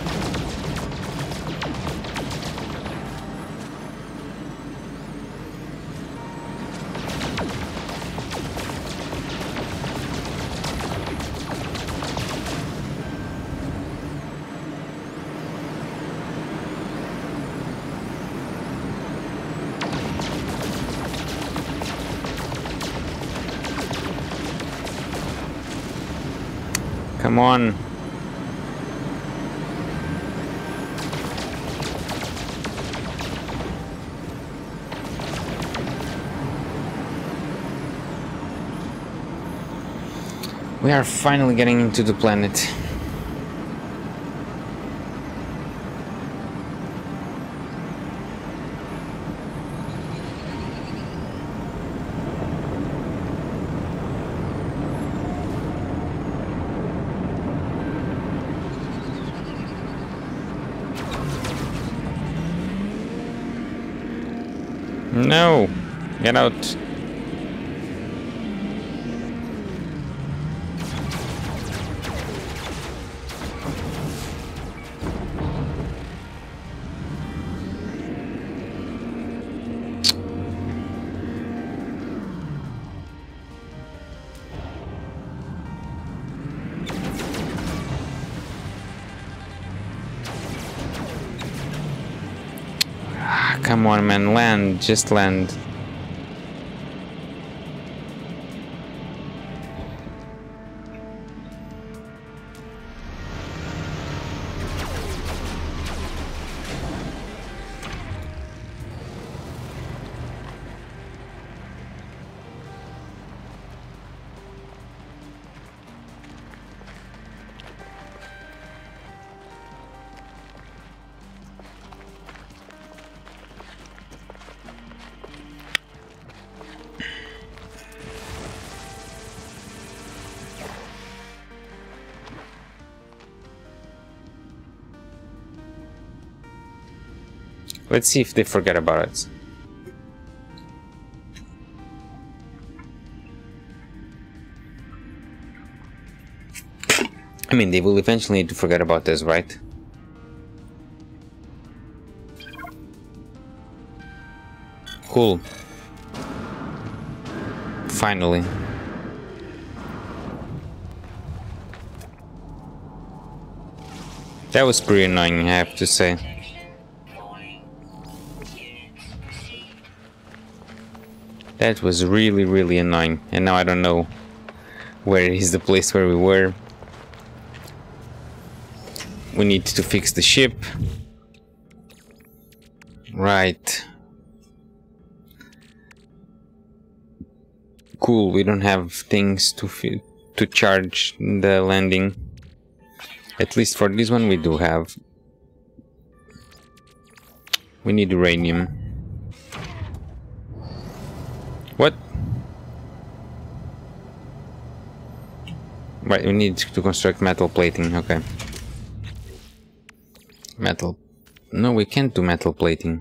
Come on. We are finally getting into the planet. No! Get out! Come on, man, land, just land. Let's see if they forget about it. I mean, they will eventually need to forget about this, right? Cool. Finally. That was pretty annoying, I have to say. That was really, really annoying. And now I don't know where is the place where we were. We need to fix the ship. Right. Cool, we don't have things to charge the landing. At least for this one we do have. We need uranium. What? Right, we need to construct metal plating, okay. Metal. No, we can't do metal plating.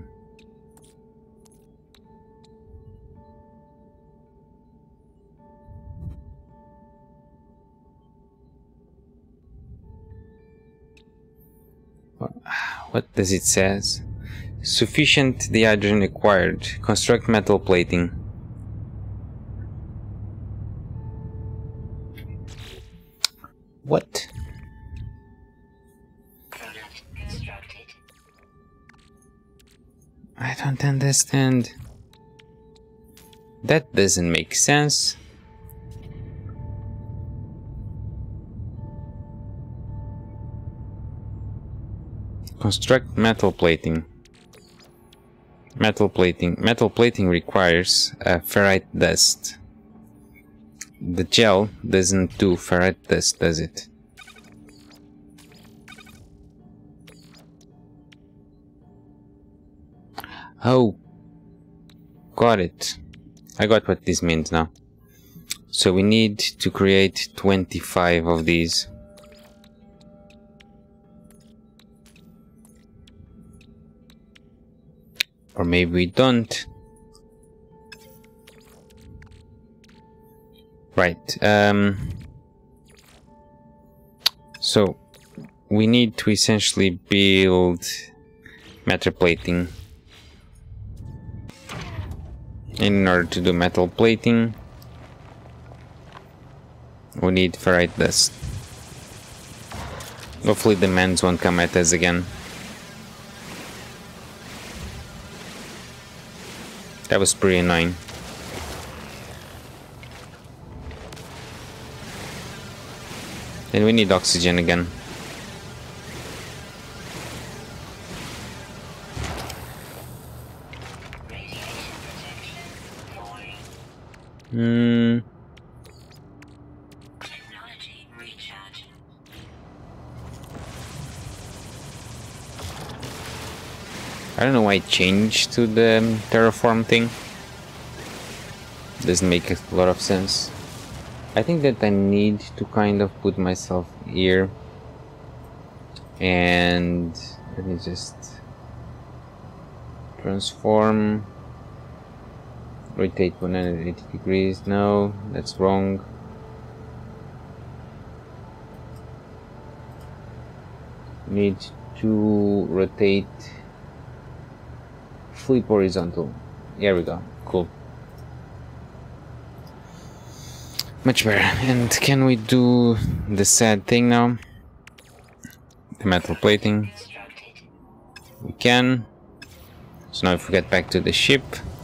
What does it says? Sufficient dihydrogen acquired. Construct metal plating. What? Product constructed. I don't understand. That doesn't make sense. Construct metal plating. Metal plating. Metal plating requires ferrite dust. The gel doesn't do ferrite dust, does it? Oh, got it. I got what this means now. So we need to create 25 of these. Or maybe we don't. Right. So we need to essentially build metal plating. In order to do metal plating, we need ferrite dust. Hopefully the mans won't come at us again. That was pretty annoying. And we need oxygen again. Technology I don't know why I changed to the terraform thing. Doesn't make a lot of sense. I think that I need to kind of put myself here. And let me just transform. Rotate 180 degrees. No, that's wrong. Need to rotate. Flip horizontal. Here we go. Cool. Much better. And can we do the sad thing now? The metal plating. We can. So now if we get back to the ship.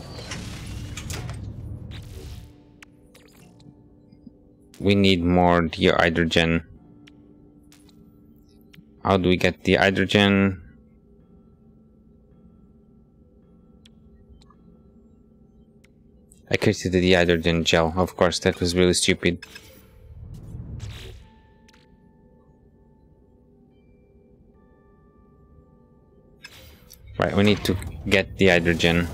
We need more hydrogen. How do we get the hydrogen? I created the hydrogen gel. Of course, that was really stupid. Right, we need to get the hydrogen.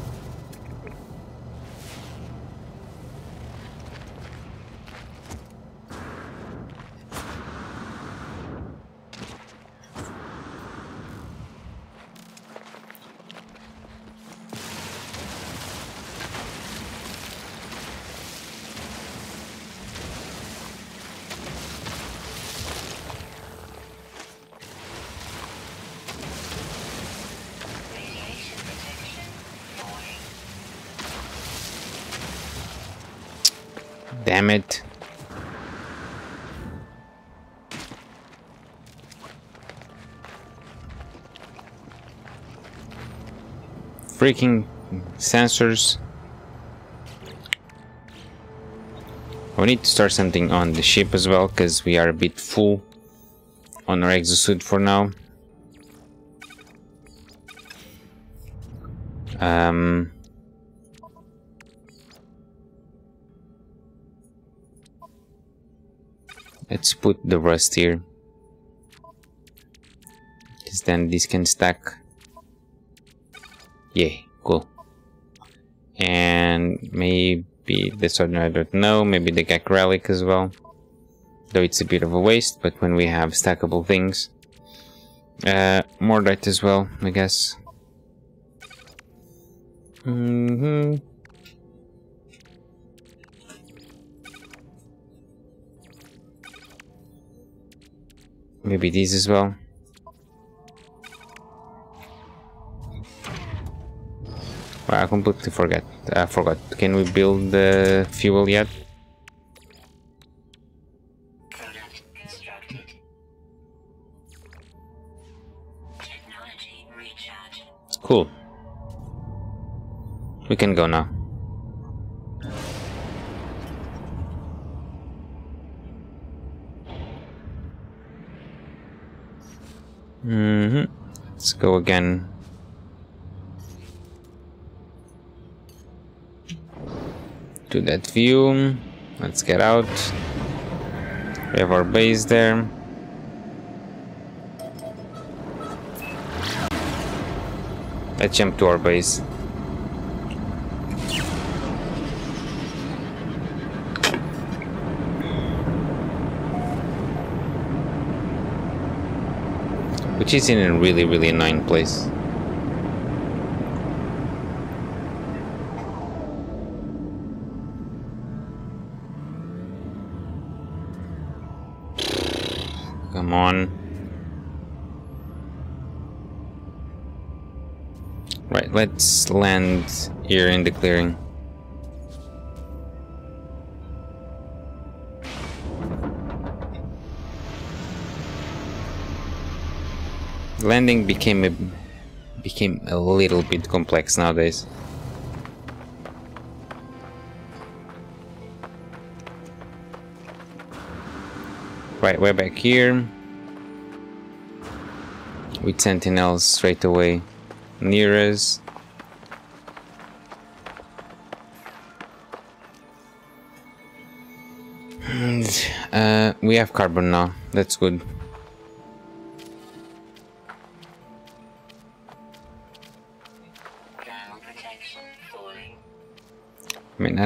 Damn it. Freaking sensors. We need to start something on the ship as well, because we are a bit full on our exosuit for now. Let's put the rust here, because then this can stack. Yeah, cool. And maybe this one, I don't know, maybe the Gek relic as well. Though it's a bit of a waste, but when we have stackable things. Mordite as well, I guess. Maybe these as well. Well, I completely forgot. Can we build the fuel yet? Product constructed. Technology recharge. Cool. We can go now. Let's go again. To that view. Let's get out. We have our base there. Let's jump to our base. Which is in a really, really annoying place. Come on. Right, let's land here in the clearing. Landing became a little bit complex nowadays. Right, we're back here with sentinels straight away near us. And we have carbon now, that's good. Protection falling. I mean,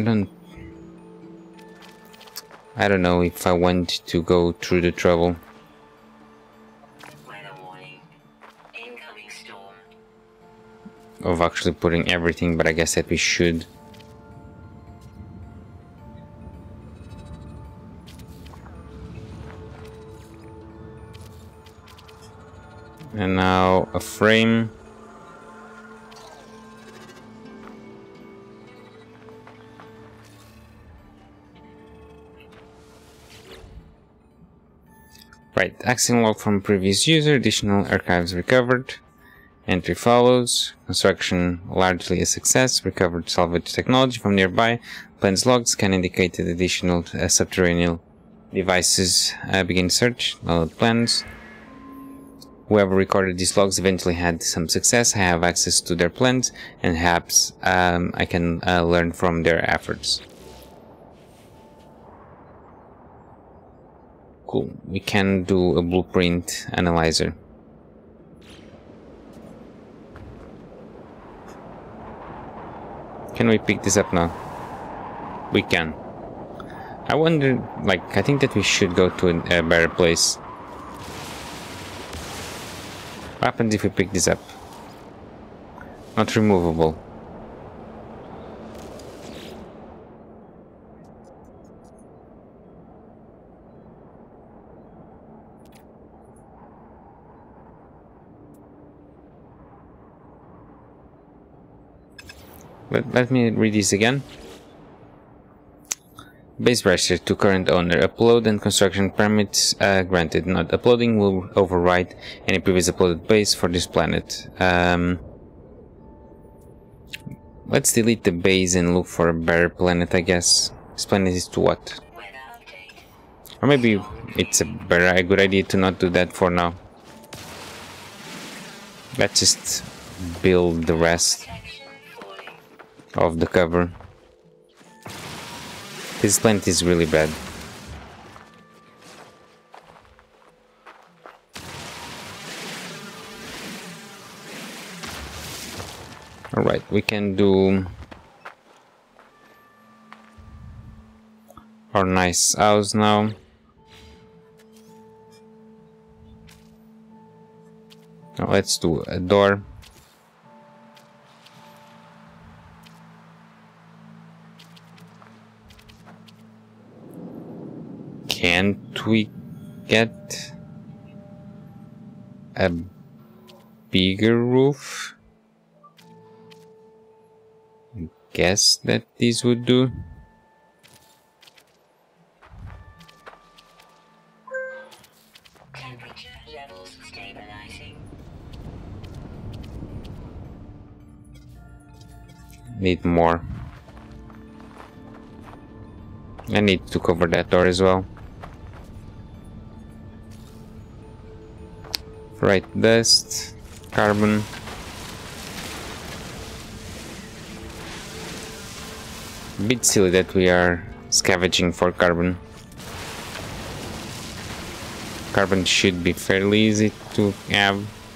I don't know if I want to go through the trouble. Weather warning. Incoming storm. Of actually putting everything, but I guess that we should. And now a frame. Right, action log from previous user, additional archives recovered. Entry follows. Construction largely a success. Recovered salvage technology from nearby. Plans logs can indicate that additional subterranean devices begin search. Download plans. Whoever recorded these logs eventually had some success. I have access to their plans and perhaps I can learn from their efforts. Cool. We can do a blueprint analyzer. Can we pick this up now? We can. I wonder, like, I think that we should go to a better place. What happens if we pick this up? Not removable. Let me read this again. Base register to current owner. Upload and construction permits granted. Not uploading will override any previous uploaded base for this planet. Let's delete the base and look for a better planet, I guess. This planet is to what? Weather update. Or maybe it's a good idea to not do that for now. Let's just build the rest Protection falling. of the cover. This planet is really bad. Alright, we can do our nice house now. Now let's do a door. Can't we get a bigger roof? Guess that this would do. Temperature levels stabilizing. Need more. I need to cover that door as well. Right, dust, carbon. A bit silly that we are scavenging for carbon. Carbon should be fairly easy to have.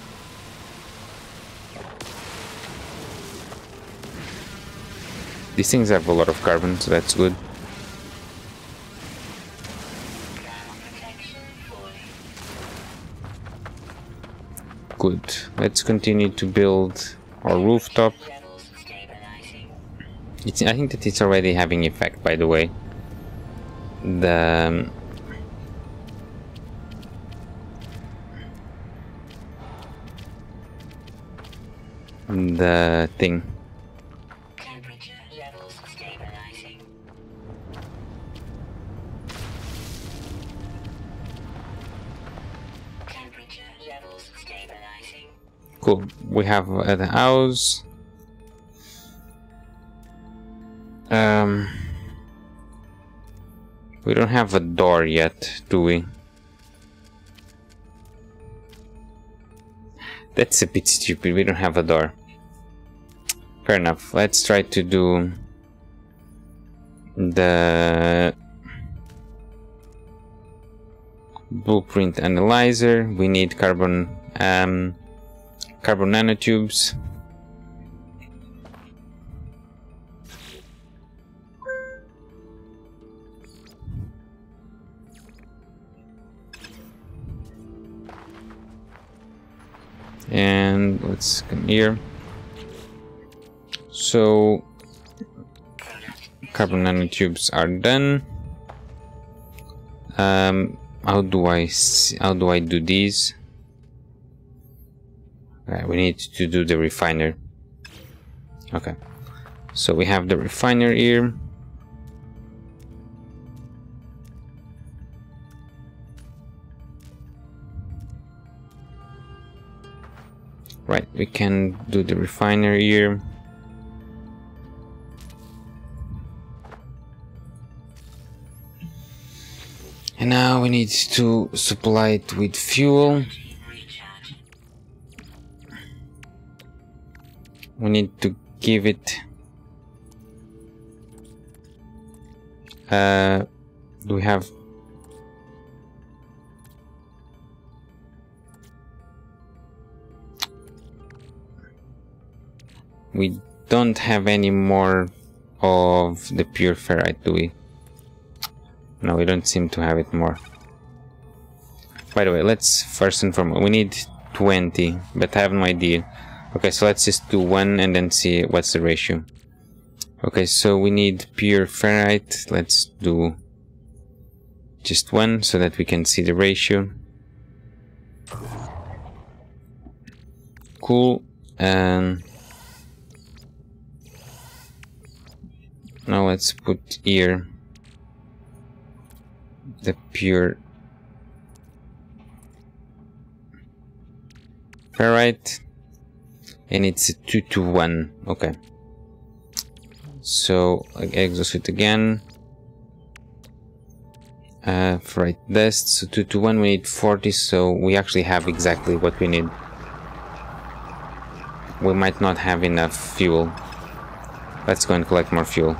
These things have a lot of carbon, so that's good. Protection falling. Good. Let's continue to build our rooftop. Levels stabilizing. I think that it's already having effect, by the way. The thing. Temperature levels stabilizing. Temperature levels stabilizing. Cool. We have the house. We don't have a door yet, do we? That's a bit stupid. We don't have a door. Fair enough. Let's try to do the blueprint analyzer. We need carbon nanotubes. And let's come here. So carbon nanotubes are done. How do I do these? Right, we need to do the refiner. Okay, so we have the refiner here. Right, we can do the refiner here. And now we need to supply it with fuel. We need to give it... do we have... We don't have any more of the pure ferrite, do we? No, we don't seem to have it more. By the way, let's first and foremost, we need 20, but I have no idea. Okay, so let's just do 1 and then see what's the ratio. Okay, so we need pure ferrite. Let's do just 1 so that we can see the ratio. Cool. And now let's put here the pure ferrite, and it's a 2 to 1. Okay, so exosuit again, ferrite dust, so 2 to 1, we need 40, so we actually have exactly what we need. We might not have enough fuel. Let's go and collect more fuel.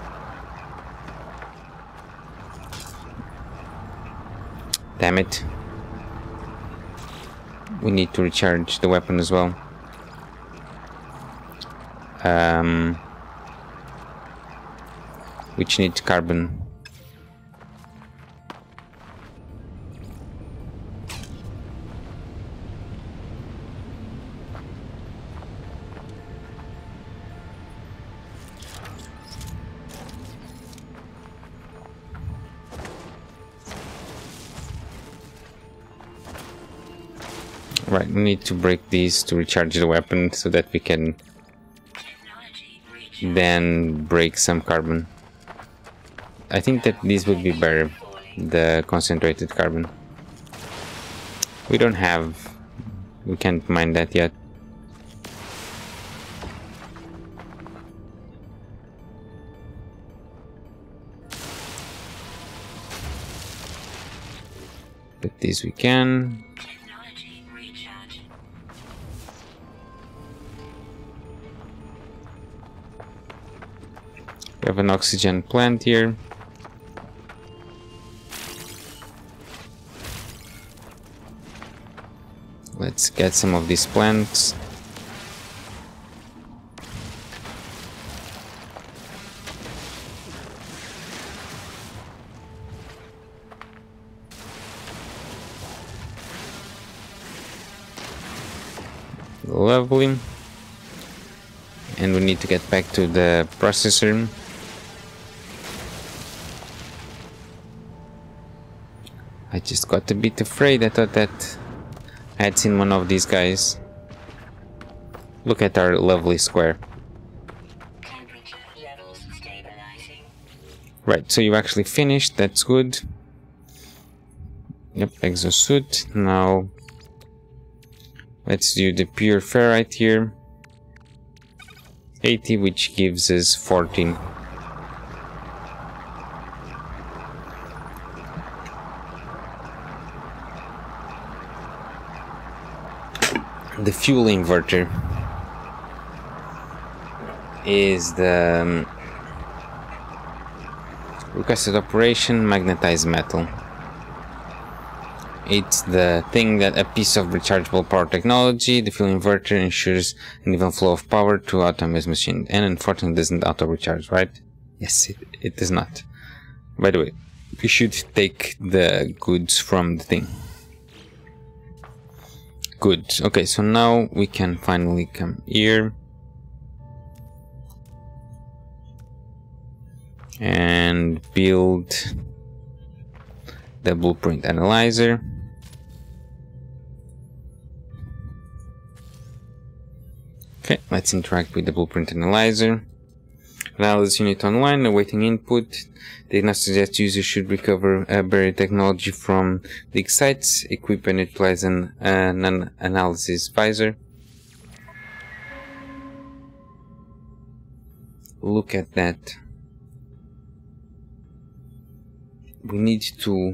Damn it. We need to recharge the weapon as well. Which needs carbon. Right, we need to break these to recharge the weapon so that we can then break some carbon. I think that these would be better, the concentrated carbon. We can't mine that yet. But these we can. We have an oxygen plant here. Let's get some of these plants. Lovely. And we need to get back to the processor. I just got a bit afraid. I thought that I had seen one of these guys. Look at our lovely square. Temperature levels stabilizing. Right, so you actually finished. That's good. Yep, exosuit. Now let's do the pure ferrite here. 80, which gives us 14. The fuel inverter is the requested operation magnetized metal. It's the thing that a piece of rechargeable power technology. The fuel inverter ensures an even flow of power to autonomous machine, and unfortunately doesn't auto recharge, right? Yes, it does not. By the way, we should take the goods from the thing. Good. Okay, so now we can finally come here and build the blueprint analyzer. Okay, let's interact with the blueprint analyzer. Analysis unit online, awaiting input. Diagnostic suggests users should recover buried technology from leak sites, equip and utilize an analysis visor. Look at that. We need to,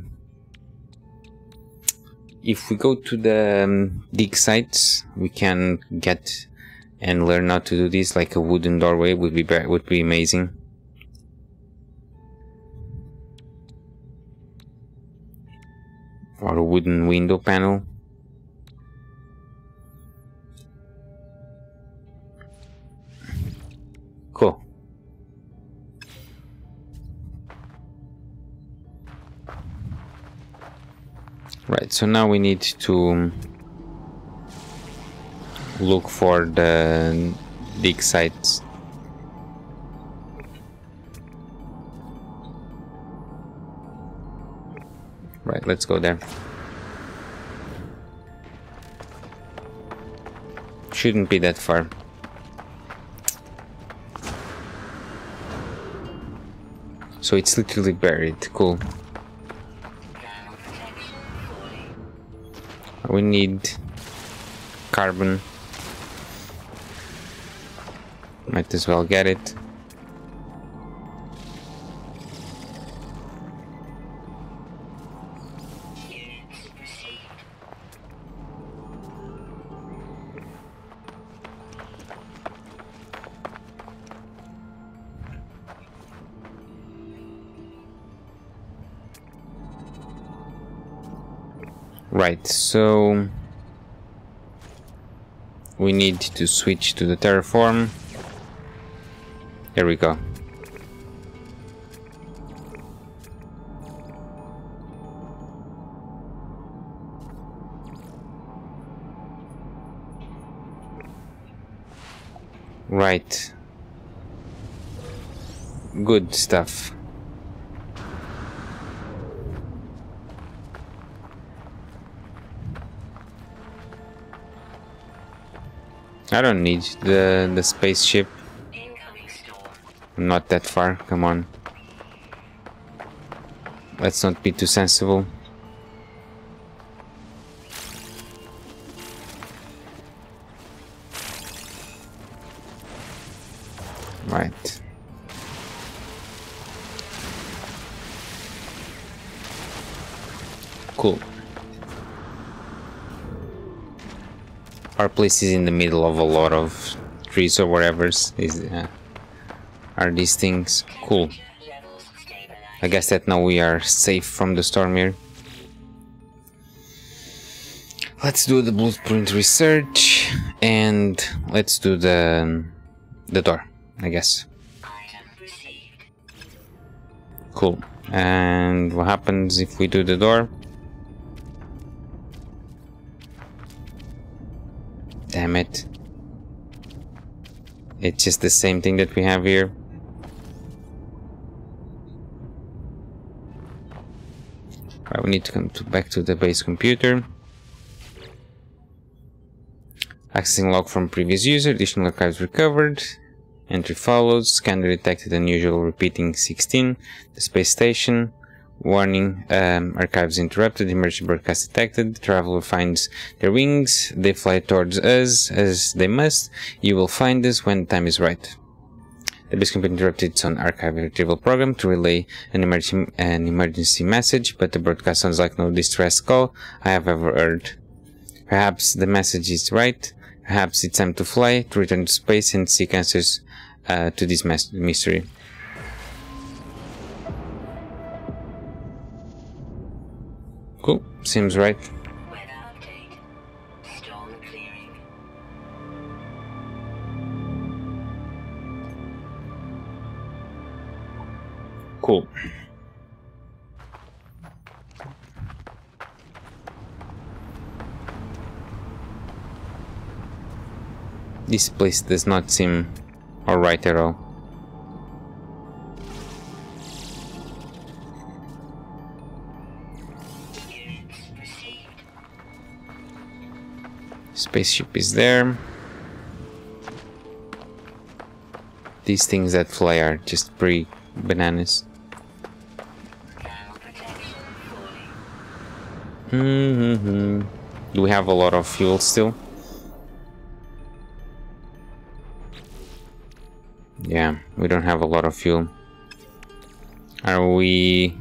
if we go to the dig sites, we can get and learn how to do this. Like a wooden doorway would be amazing. Or a wooden window panel. Cool. Right, so now we need to look for the dig sites. Right, let's go there. Shouldn't be that far. So it's literally buried. Cool. We need carbon. Might as well get it. Right, so we need to switch to the terraform. There we go. Right. Good stuff. I don't need the spaceship. I'm not that far, come on. Let's not be too sensible. Right. Cool. Our place is in the middle of a lot of trees or whatever are these things. Cool. I guess that now we are safe from the storm here. Let's do the blueprint research and let's do the door, I guess. Cool. And what happens if we do the door? Damn it. It's just the same thing that we have here. Right, we need to come back to the base computer. Accessing log from previous user, additional archives recovered. Entry follows, scanner detected unusual repeating 16. The space station. Warning, archives interrupted, emergency broadcast detected. Traveler finds their wings, they fly towards us as they must. You will find us when the time is right. The base computer interrupted its own archive retrieval program to relay an emergency message, but the broadcast sounds like no distress call I have ever heard. Perhaps the message is right, perhaps it's time to fly, to return to space and seek answers to this mystery. Cool, seems right. Weather update. Storm clearing. Cool. This place does not seem alright at all. Spaceship is there. These things that fly are just pretty bananas. Do we have a lot of fuel still? Yeah, we don't have a lot of fuel. Are we...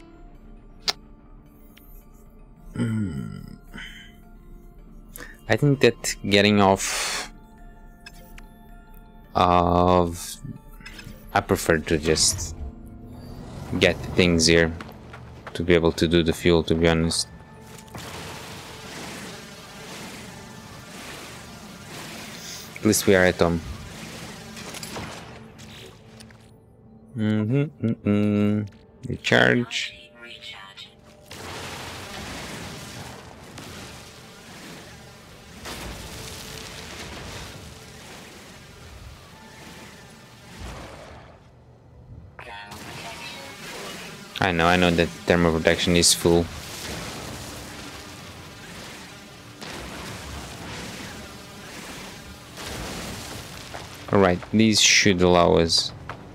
I think that getting off of... I prefer to just get things here to be able to do the fuel, to be honest. At least we are at home. Recharge. I know that thermal protection is full. Alright, these should allow us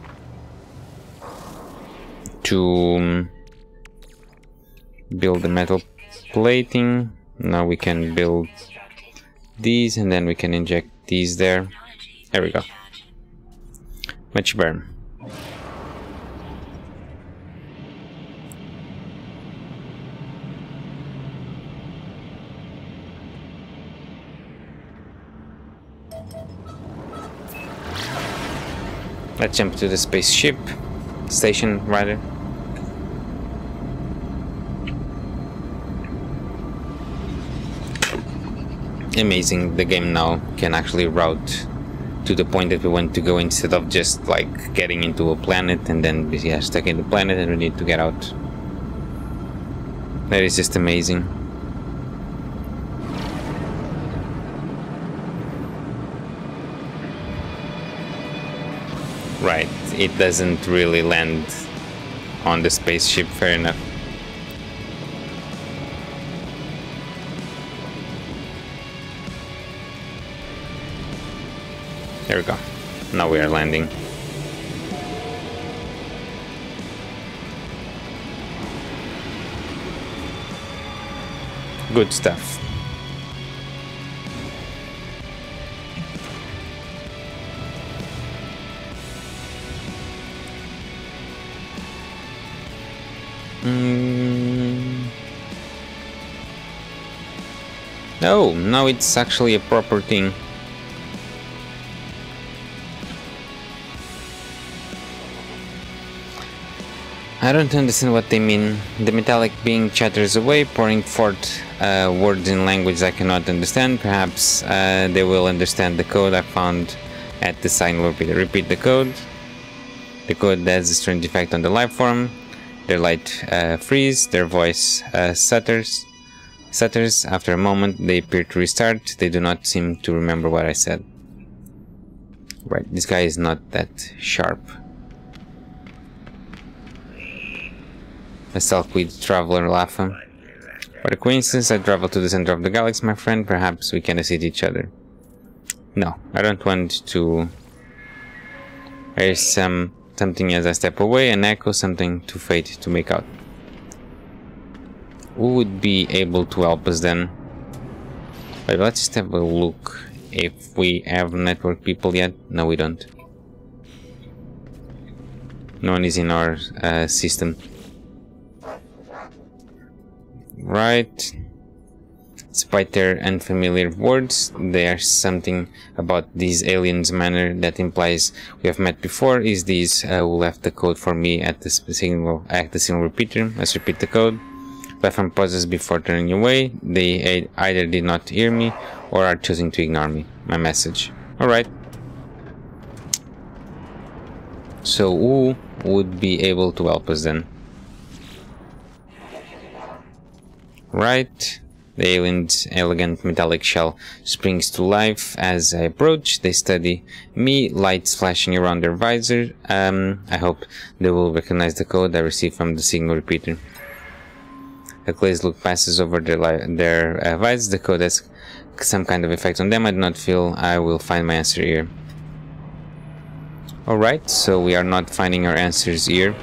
to build the metal plating. Now we can build these and then we can inject these there. There we go. Much better. Let's jump to the spaceship station, rather. Amazing, the game now can actually route to the point that we want to go instead of just like getting into a planet and then we are stuck in the planet and we need to get out. That is just amazing. Right, it doesn't really land on the spaceship, fair enough. There we go. Now we are landing. Good stuff. Oh, now it's actually a proper thing. I don't understand what they mean. The metallic being chatters away, pouring forth words in language I cannot understand. Perhaps they will understand the code I found at the signal repeater. Repeat the code. The code has a strange effect on the life form. Their light freeze, their voice stutters. After a moment, they appear to restart. They do not seem to remember what I said. Right, this guy is not that sharp. A Selkweed traveler Lafa. What a coincidence, I travel to the center of the galaxy, my friend. Perhaps we can assist each other. No, I don't want to. There's something as I step away, an echo, something to fate to make out. Who would be able to help us then? Wait, let's just have a look if we have network people yet. No, we don't. No one is in our system. Right. Despite their unfamiliar words, there's something about these aliens' manner that implies we have met before. Is these who left the code for me at the signal repeater? Let's repeat the code. Platform pauses before turning away. They either did not hear me or are choosing to ignore me. My message. Alright. So who would be able to help us then? Right. The alien's elegant metallic shell springs to life as I approach. They study me, lights flashing around their visor. I hope they will recognize the code I received from the signal repeater. A glazed look passes over their visors. The code has some kind of effect on them. I do not feel I will find my answer here. Alright, so we are not finding our answers here.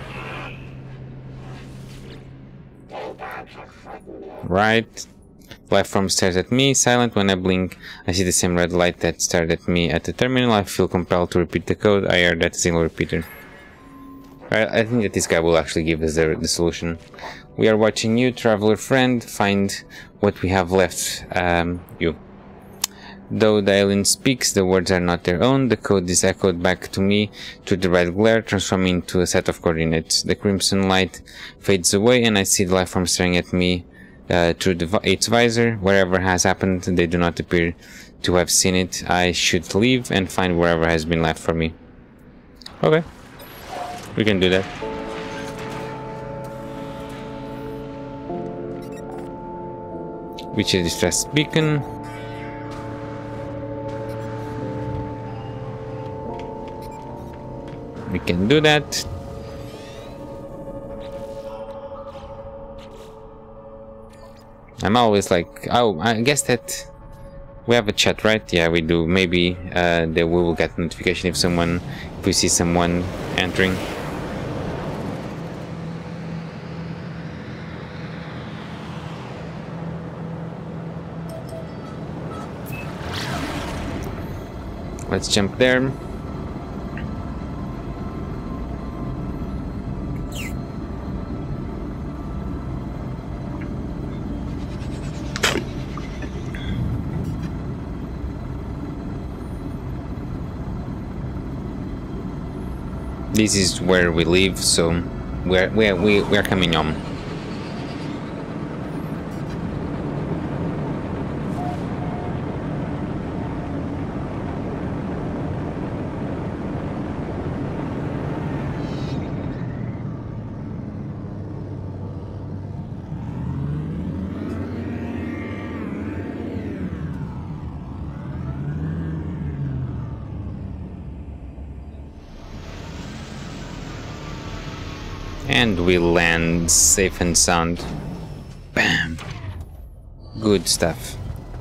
Right. Life form stares at me, silent. When I blink, I see the same red light that stared at me at the terminal. I feel compelled to repeat the code. I heard that signal repeater. Right, I think that this guy will actually give us the solution. We are watching you, traveler friend. Find what we have left. You. Though the alien speaks, the words are not their own. The code is echoed back to me through the red glare, transforming into a set of coordinates. The crimson light fades away, and I see the life form staring at me through its visor. Whatever has happened, they do not appear to have seen it. I should leave and find wherever has been left for me. Okay, we can do that. Reach a distress beacon. We can do that. I'm always like, oh, I guess that we have a chat, right? Yeah, we do. Maybe we will get notification if we see someone entering. Let's jump there. This is where we live, so we're coming home. And we land safe and sound. Bam! Good stuff.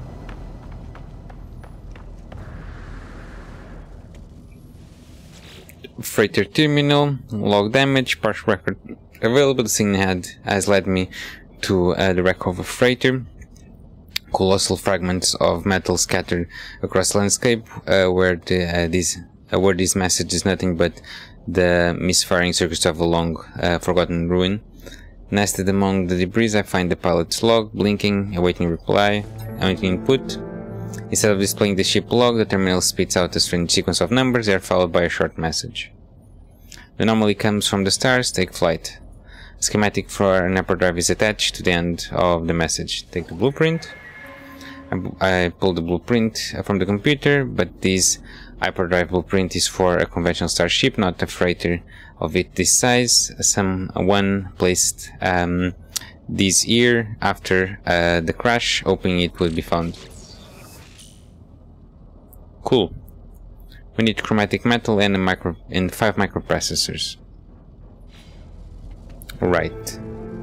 Freighter terminal, log damage, partial record available. The signal has led me to the wreck of a freighter. Colossal fragments of metal scattered across the landscape, where this message is nothing but the misfiring circuits of a long forgotten ruin. Nested among the debris, I find the pilot's log, blinking, awaiting reply, awaiting input. Instead of displaying the ship log, the terminal spits out a strange sequence of numbers. They are followed by a short message. The anomaly comes from the stars. Take flight. A schematic for an hyperdrive is attached to the end of the message. Take the blueprint. I pull the blueprint from the computer, but this hyperdrive blueprint is for a conventional starship, not a freighter of this size. Someone placed this here after the crash, hoping it would be found. Cool. We need chromatic metal and 5 microprocessors. Right.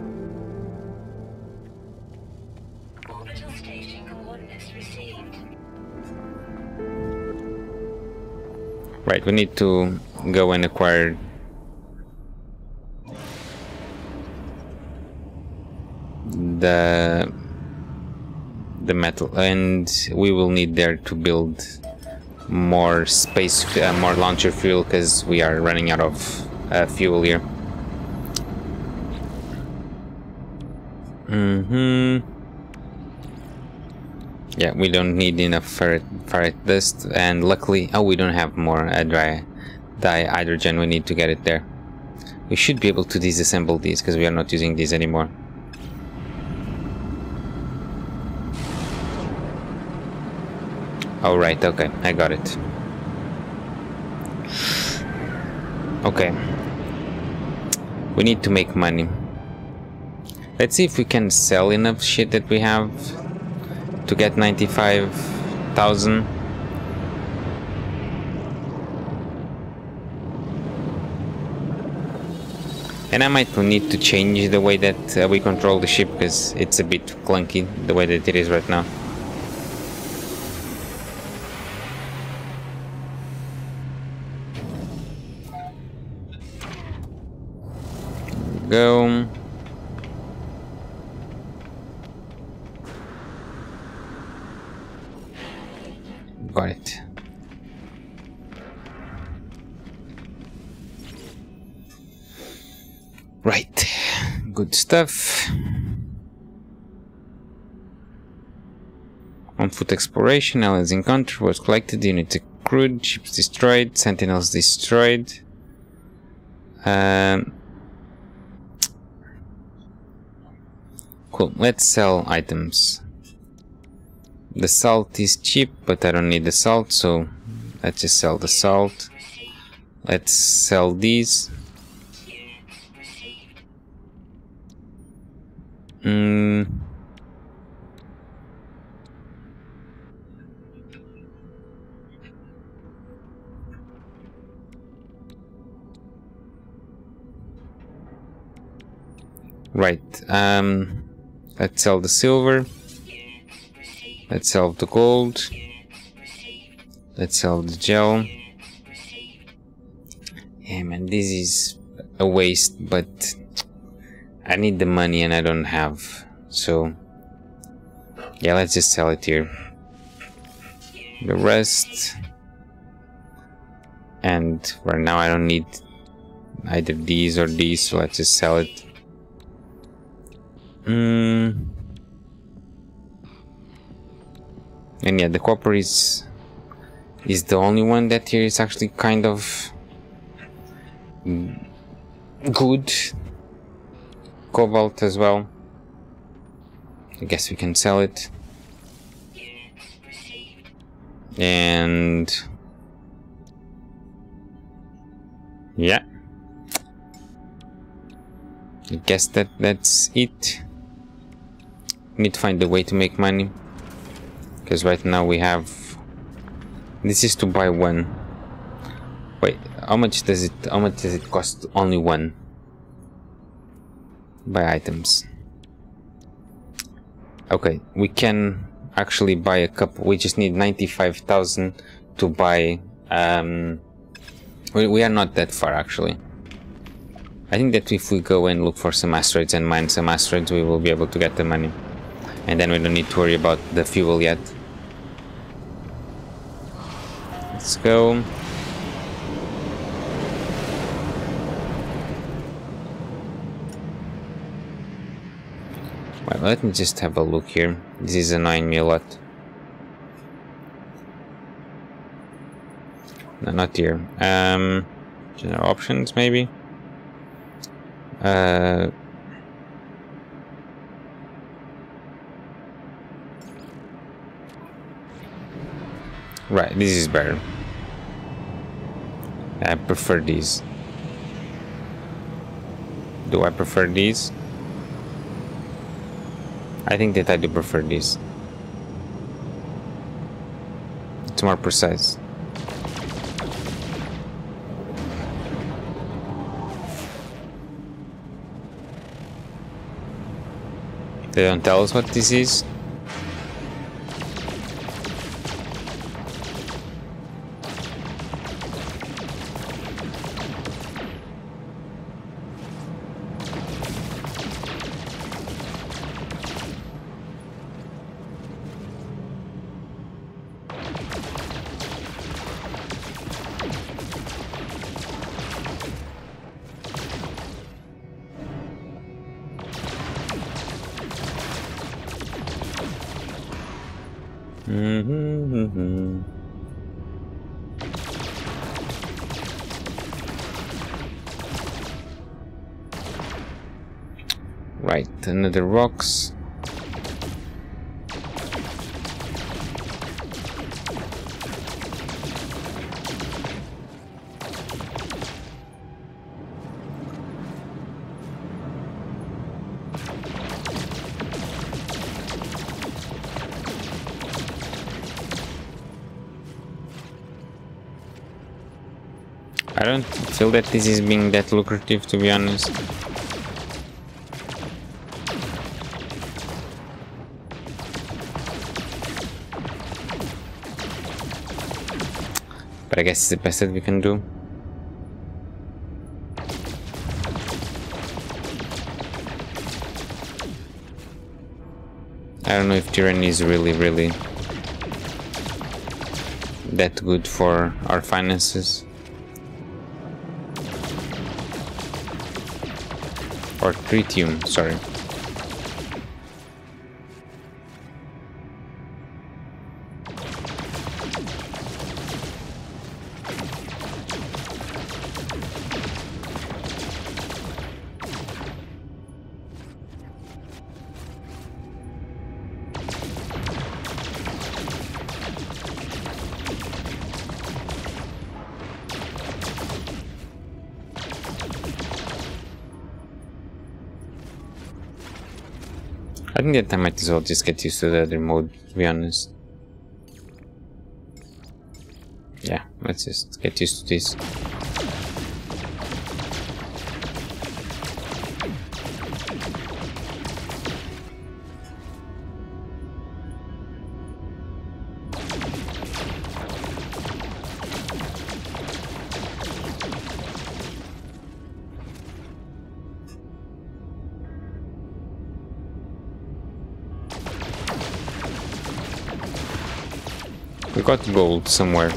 Orbital station coordinates received. Right, we need to go and acquire the metal, and we will need there to build more space, more launcher fuel, because we are running out of fuel here. Yeah, we don't need enough ferrite dust, and luckily, we don't have more dry hydrogen. We need to get it there. We should be able to disassemble these because we are not using these anymore. Alright, okay, I got it. Okay. We need to make money. Let's see if we can sell enough shit that we have. to get 95,000. And I might need to change the way that we control the ship, because it's a bit clunky the way that it is right now. Go. Got it. Right, good stuff. On foot exploration, aliens encountered, was collected, units accrued, ships destroyed, sentinels destroyed. Cool, let's sell items. The salt is cheap, but I don't need the salt, so let's just sell the salt. Let's sell these. Right, let's sell the silver. Let's sell the gold. Let's sell the gel. Yeah, man, this is a waste, but I need the money and I don't have. So, yeah, let's just sell it here. The rest. And right now I don't need either these or these, so let's just sell it. And yeah, the copper is the only one that here is actually kind of good. Cobalt as well. I guess we can sell it. And yeah, I guess that's it. Need to find a way to make money, because right now we have, this is to buy one. Wait, how much does it cost? Only one. Buy items. Okay, we can actually buy a couple. We just need 95,000 to buy. We are not that far actually. I think that if we go and look for some asteroids and mine some asteroids, we will be able to get the money. And then we don't need to worry about the fuel yet. Let's go. Well, let me just have a look here. This is annoying me a lot. No, not here. General options, maybe. Right, this is better. I prefer these. Do I prefer these? I think that I do prefer these. It's more precise. They don't tell us what this is. Right, another rocks. I don't feel that this is being that lucrative, to be honest. But I guess it's the best that we can do. I don't know if tyranny is really that good for our finances. Or tritium, sorry. I think that I might as well just get used to the other mode, to be honest. Yeah, let's just get used to this. We got gold somewhere.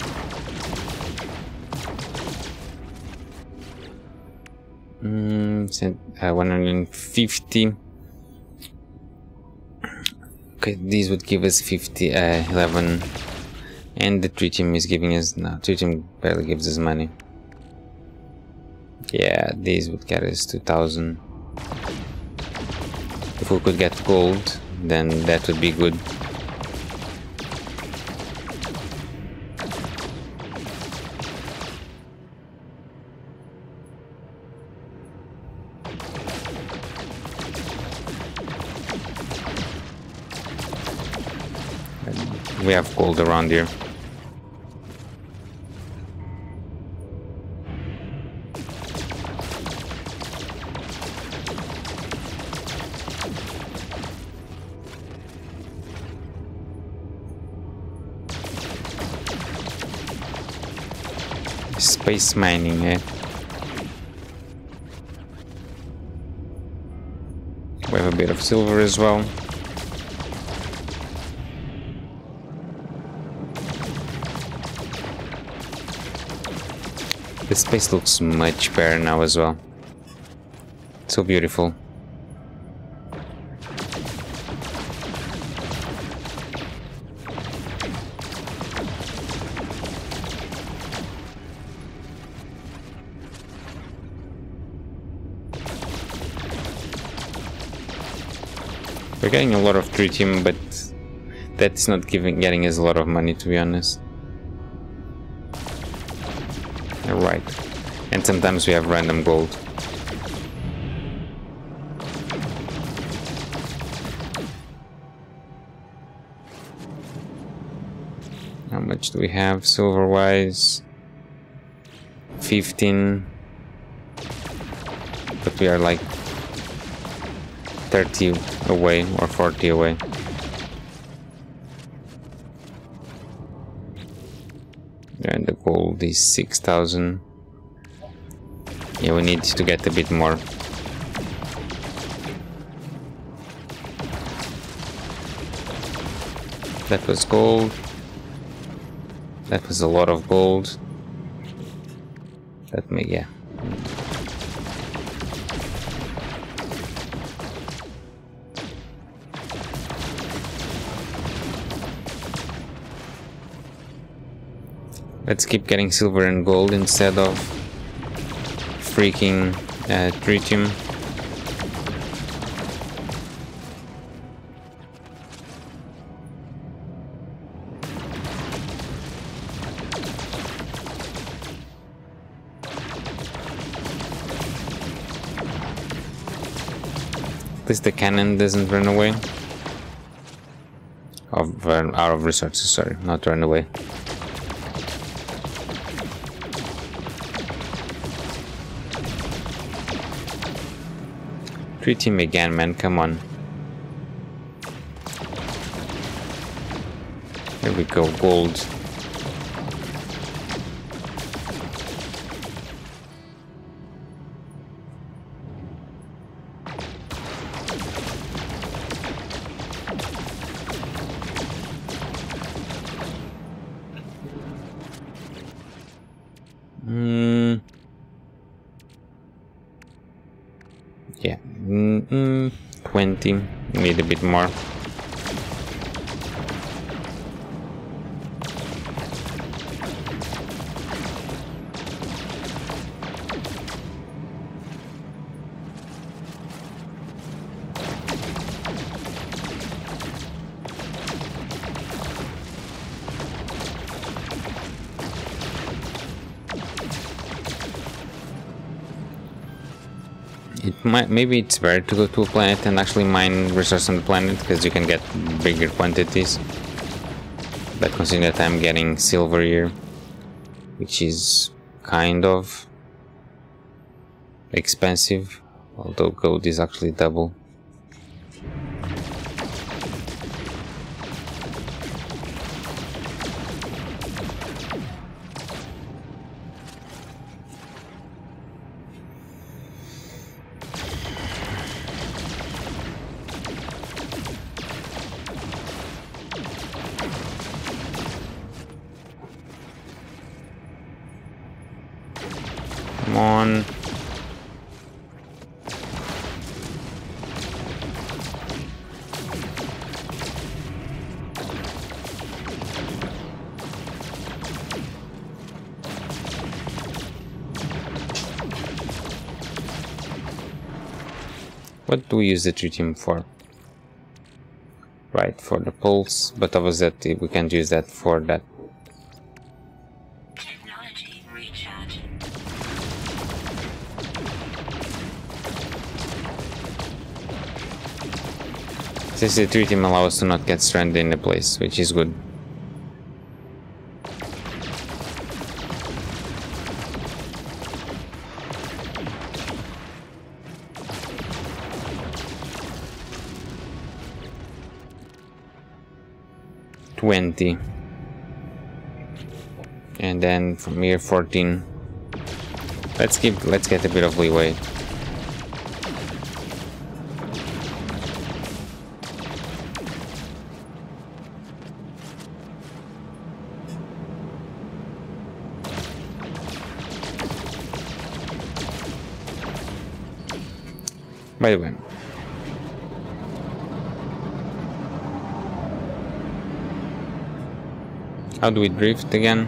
Said 150. Okay, these would give us 50, 11. And the tritium is giving us... No, tritium barely gives us money. Yeah, these would get us 2000. If we could get gold, then that would be good. We have gold around here. Space mining, eh? We have a bit of silver as well. The space looks much better now as well. So beautiful. We're getting a lot of tritium, but that's not getting us a lot of money, to be honest. Right, and sometimes we have random gold. How much do we have silver wise? 15, but we are like 30 away or 40 away. And the gold is 6,000. Yeah, we need to get a bit more. That was gold. That was a lot of gold. Let me, yeah. Let's keep getting silver and gold instead of freaking tritium. At least the cannon doesn't run away. Out of resources, sorry, not run away. Tritium again, man, come on. There we go, gold. Yeah, 20, need a bit more. Maybe it's better to go to a planet and actually mine resources on the planet, because you can get bigger quantities. But considering that I'm getting silver here, which is kind of expensive, although gold is actually double. Come on. What do we use the tritium for? Right, for the pulse, but obviously we can't use that for that. Technology recharge. This the tritium allows us to not get stranded in a place, which is good. $20, and then from here 14. Let's get a bit of leeway. By the way, how do we drift again?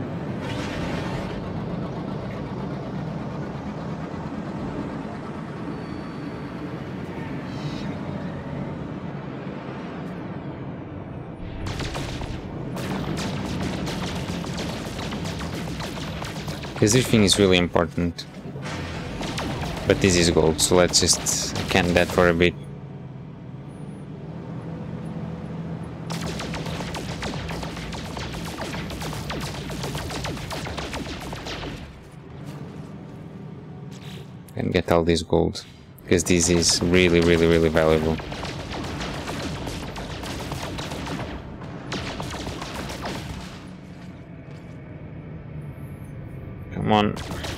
Because drifting is really important. But this is gold, so let's just can that for a bit. And get all this gold, because this is really valuable. Come on.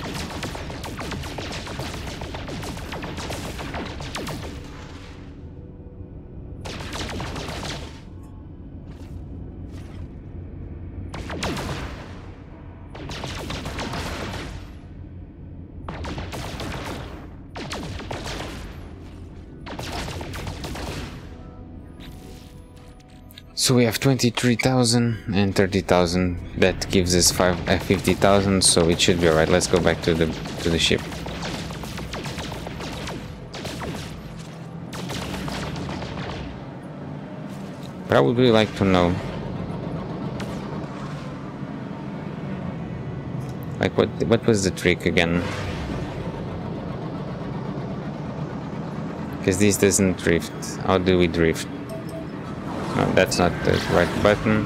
So we have 23,000 and 30,000. That gives us 50,000. So it should be alright. Let's go back to the ship. But I would really like to know, like, what was the trick again? Because this doesn't drift. How do we drift? No, that's not the right button.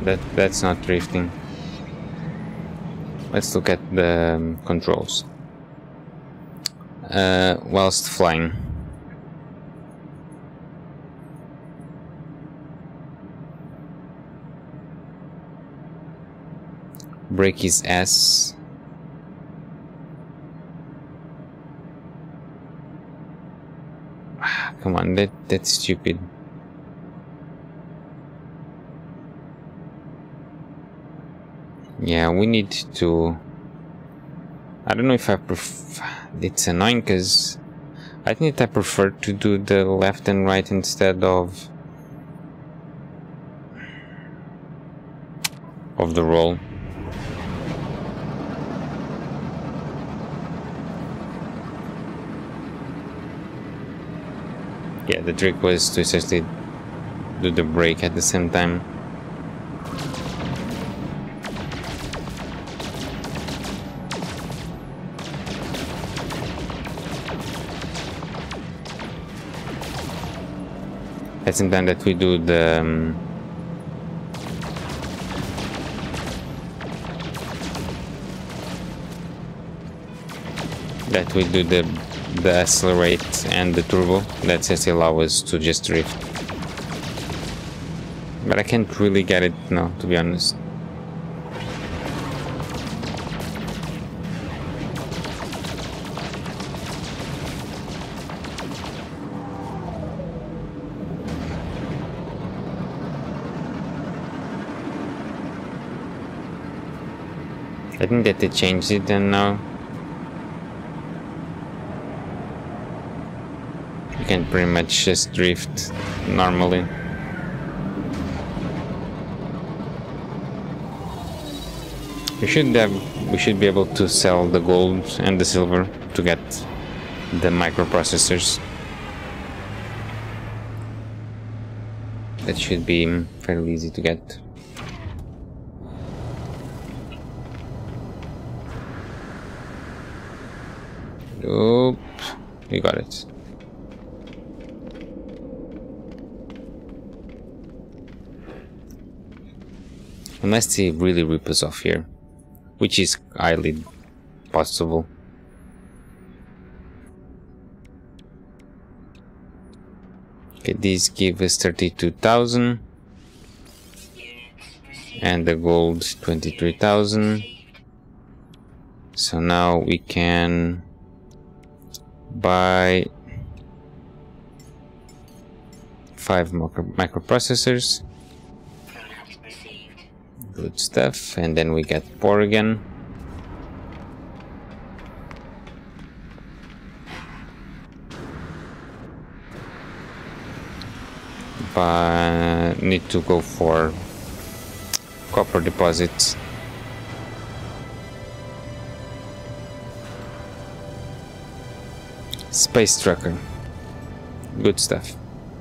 that's not drifting. Let's look at the controls. Whilst flying. Brake is S. Come on, that's stupid. Yeah, we need to... I don't know if I prefer... It's annoying because I think I prefer to do the left and right instead of the roll. Yeah, the trick was to essentially do the brake at the same time. At the same time that we do the accelerate and the turbo. That just allows us to just drift. But I can't really get it now, to be honest. I think that they changed it and now you can pretty much just drift normally. We should be able to sell the gold and the silver to get the microprocessors. That should be fairly easy to get. Oop, we got it. Unless he really rip us off here, which is highly possible. Okay, these give us 32,000 and the gold 23,000. So now we can buy 5 microprocessors. Good stuff, and then we get poor again. But need to go for copper deposits. Space Trucker. Good stuff.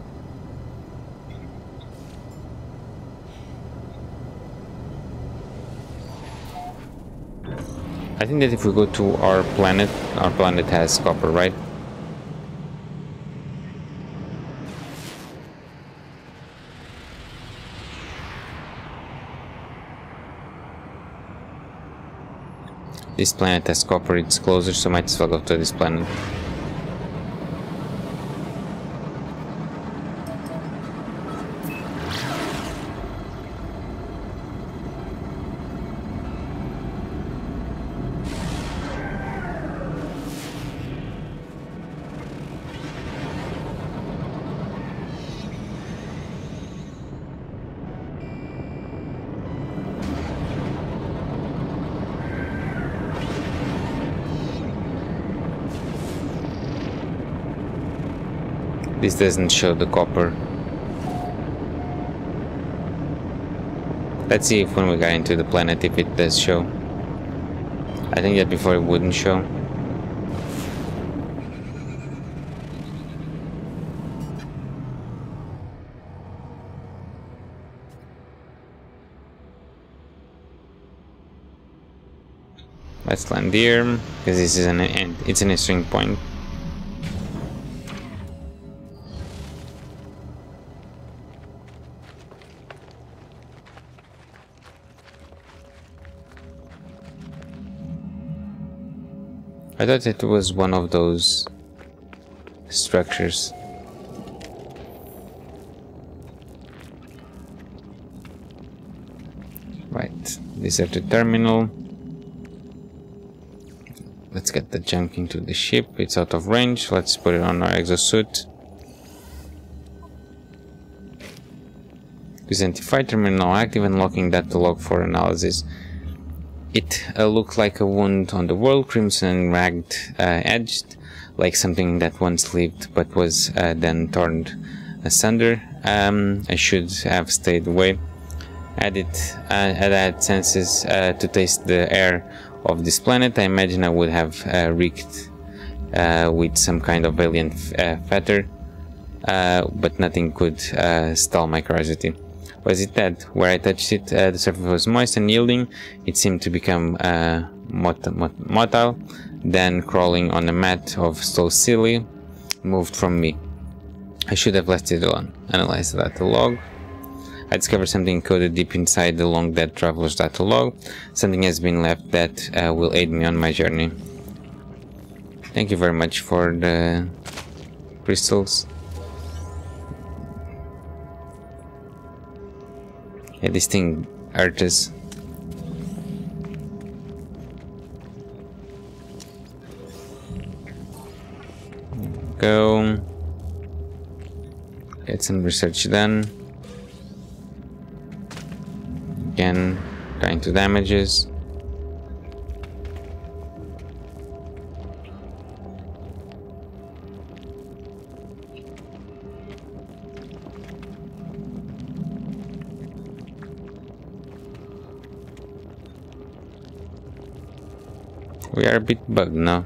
I think that if we go to our planet has copper, right? This planet has copper, it's closer, so might as well go to this planet. This doesn't show the copper. Let's see if when we got into the planet if it does show. I think that before it wouldn't show. Let's land here because this is it's an interesting point. I thought it was one of those structures. Right, deserted terminal. Let's get the junk into the ship. It's out of range. Let's put it on our exosuit. Use anti-fire terminal active and locking data log for analysis. It looked like a wound on the world, crimson and ragged edged, like something that once lived but was then torn asunder. I should have stayed away. Had I had senses to taste the air of this planet, I imagine I would have reeked with some kind of alien fetor, but nothing could stall my curiosity. Was it dead? Where I touched it, the surface was moist and yielding. It seemed to become motile, then crawling on a mat of silly moved from me. I should have left it alone. Analyze the data log. I discovered something encoded deep inside the long dead traveler's data log. Something has been left that will aid me on my journey. Thank you very much for the crystals. Yeah, this thing hurt us. Go. Get some research done. Again, trying to damages. We are a bit bugged now.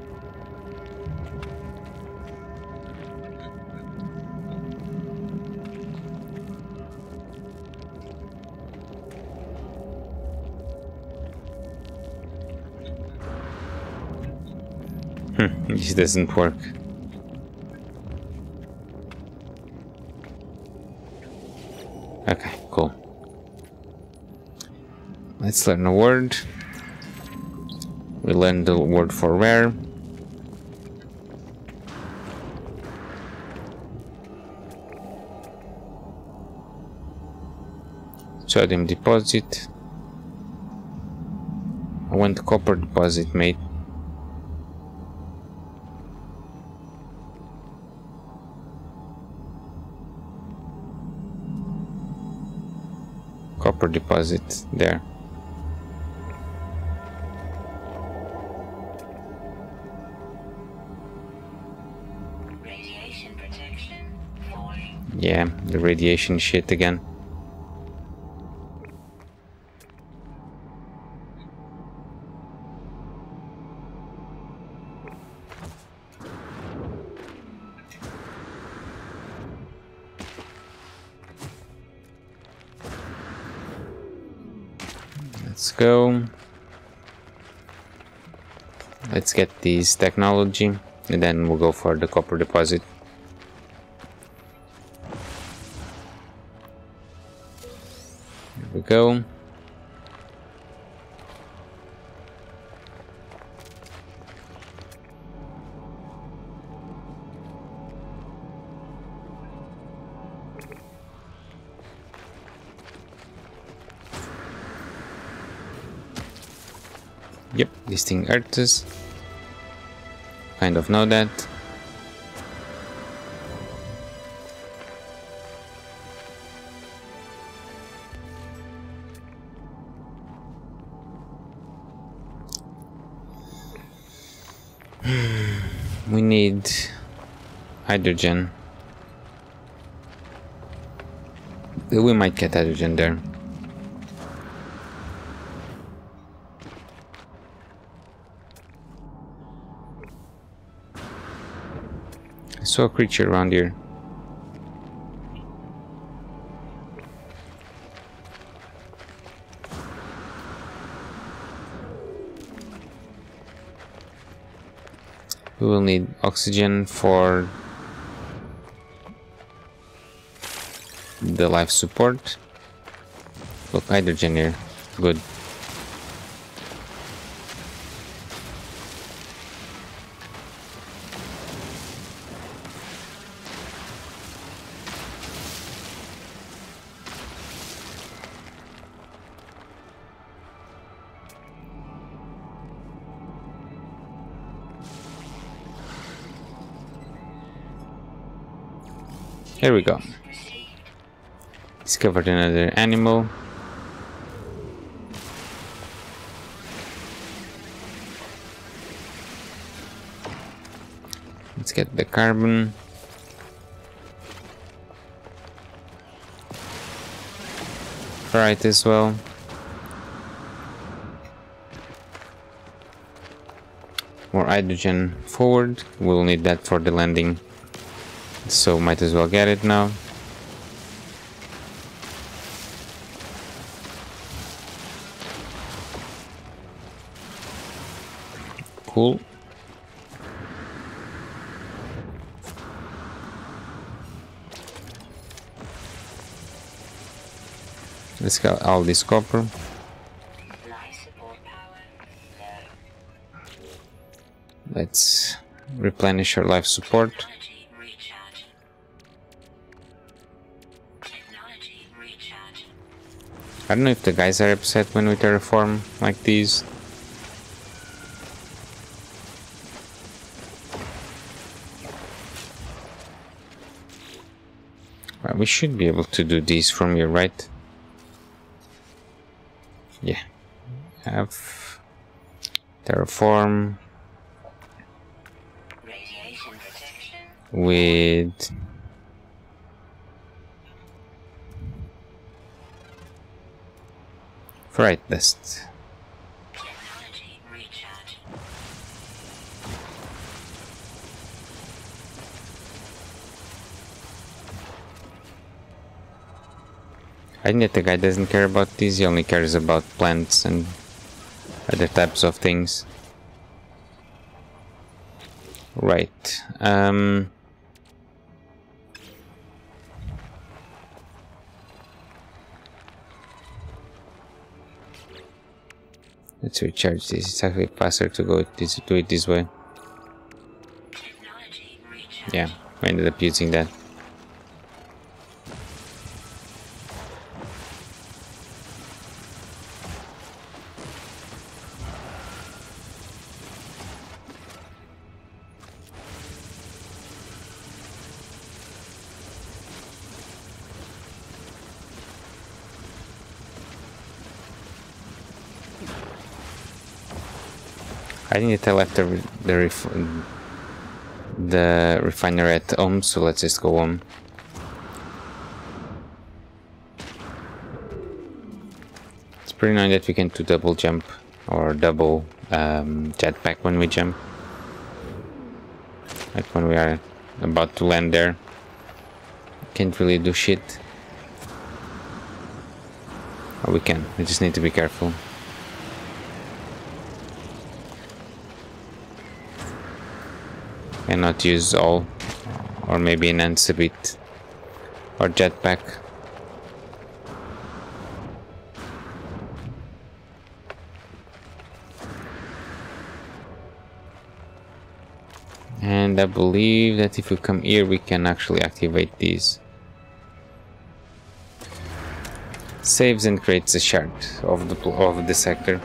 This doesn't work. Okay, cool. Let's learn a word. We learned the word for rare. Sodium deposit. I want copper deposit, mate. Copper deposit there. Radiation protection falling. Yeah, the radiation shit again. Let's go. Let's get this technology and then we'll go for the copper deposit. Here we go. Yep, this thing hurts us. Kind of know that. We need hydrogen. We might get hydrogen there. I saw a creature around here. We will need oxygen for the life support. Look, hydrogen here. Good. Here we go. Discovered another animal. Let's get the carbon. Ferrite as well. More hydrogen forward. We'll need that for the landing, so might as well get it now. Cool. Let's get all this copper. Let's replenish our life support. I don't know if the guys are upset when we terraform like these. Well, we should be able to do these from here, right? Yeah. Have terraform with ferrite dust. I think that the guy doesn't care about these, he only cares about plants and other types of things. Right. Let's recharge this. It's actually faster to do it this way. Yeah, I ended up using that. I think that I left the refinery at home, so let's just go home. It's pretty annoying that we can do double jump or double jetpack when we jump. Like when we are about to land there. Can't really do shit. Or we can, we just need to be careful. And not use all, or maybe enhance a bit, or jetpack. And I believe that if we come here we can actually activate these. Saves and creates a shard of the sector.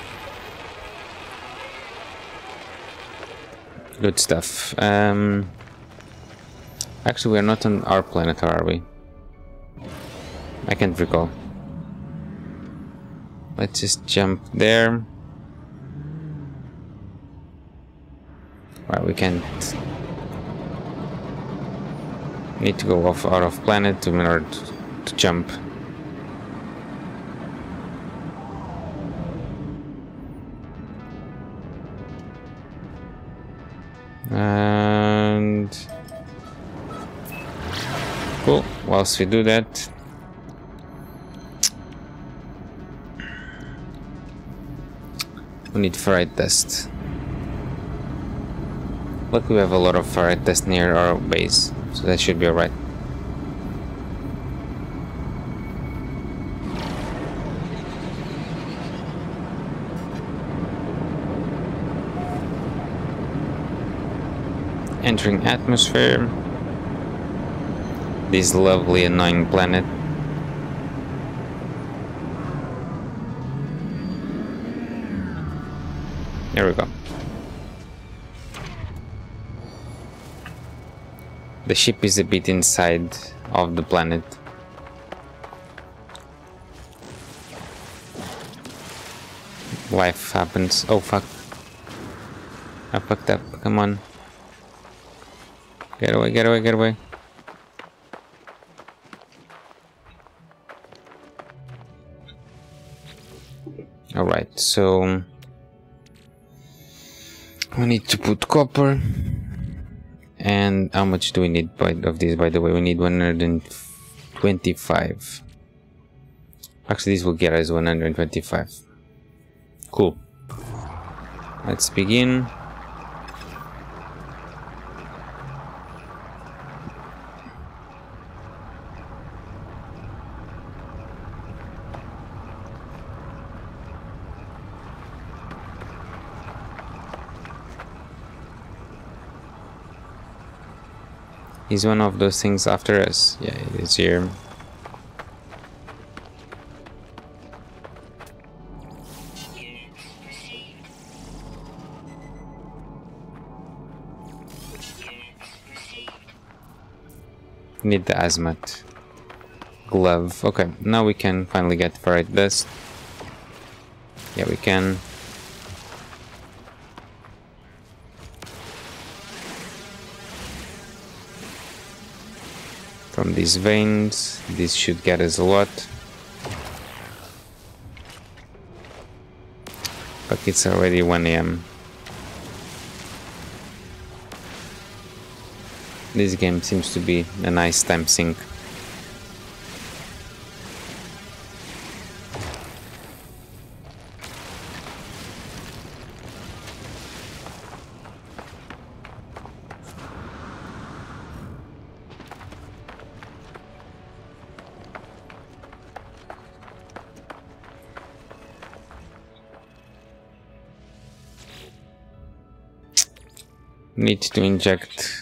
Good stuff. Actually, we are not on our planet, or are we? I can't recall. Let's just jump there. Well, we can't. Need to go out of planet in order to jump. And cool. Whilst we do that, we need ferrite dust. Look, we have a lot of ferrite dust near our base, so that should be alright. Entering atmosphere. This lovely annoying planet. There we go. The ship is a bit inside of the planet. Life happens. Oh fuck. I fucked up. Come on. Get away, get away, get away. Alright, so we need to put copper. And how much do we need of this, by the way? We need 125. Actually, this will get us 125. Cool. Let's begin. Is one of those things after us? Yeah, it is here. Need the hazmat glove. Okay, now we can finally get ferrite dust. Yeah, we can. From these veins, this should get us a lot. But it's already 1 AM. This game seems to be a nice time sink. Need to inject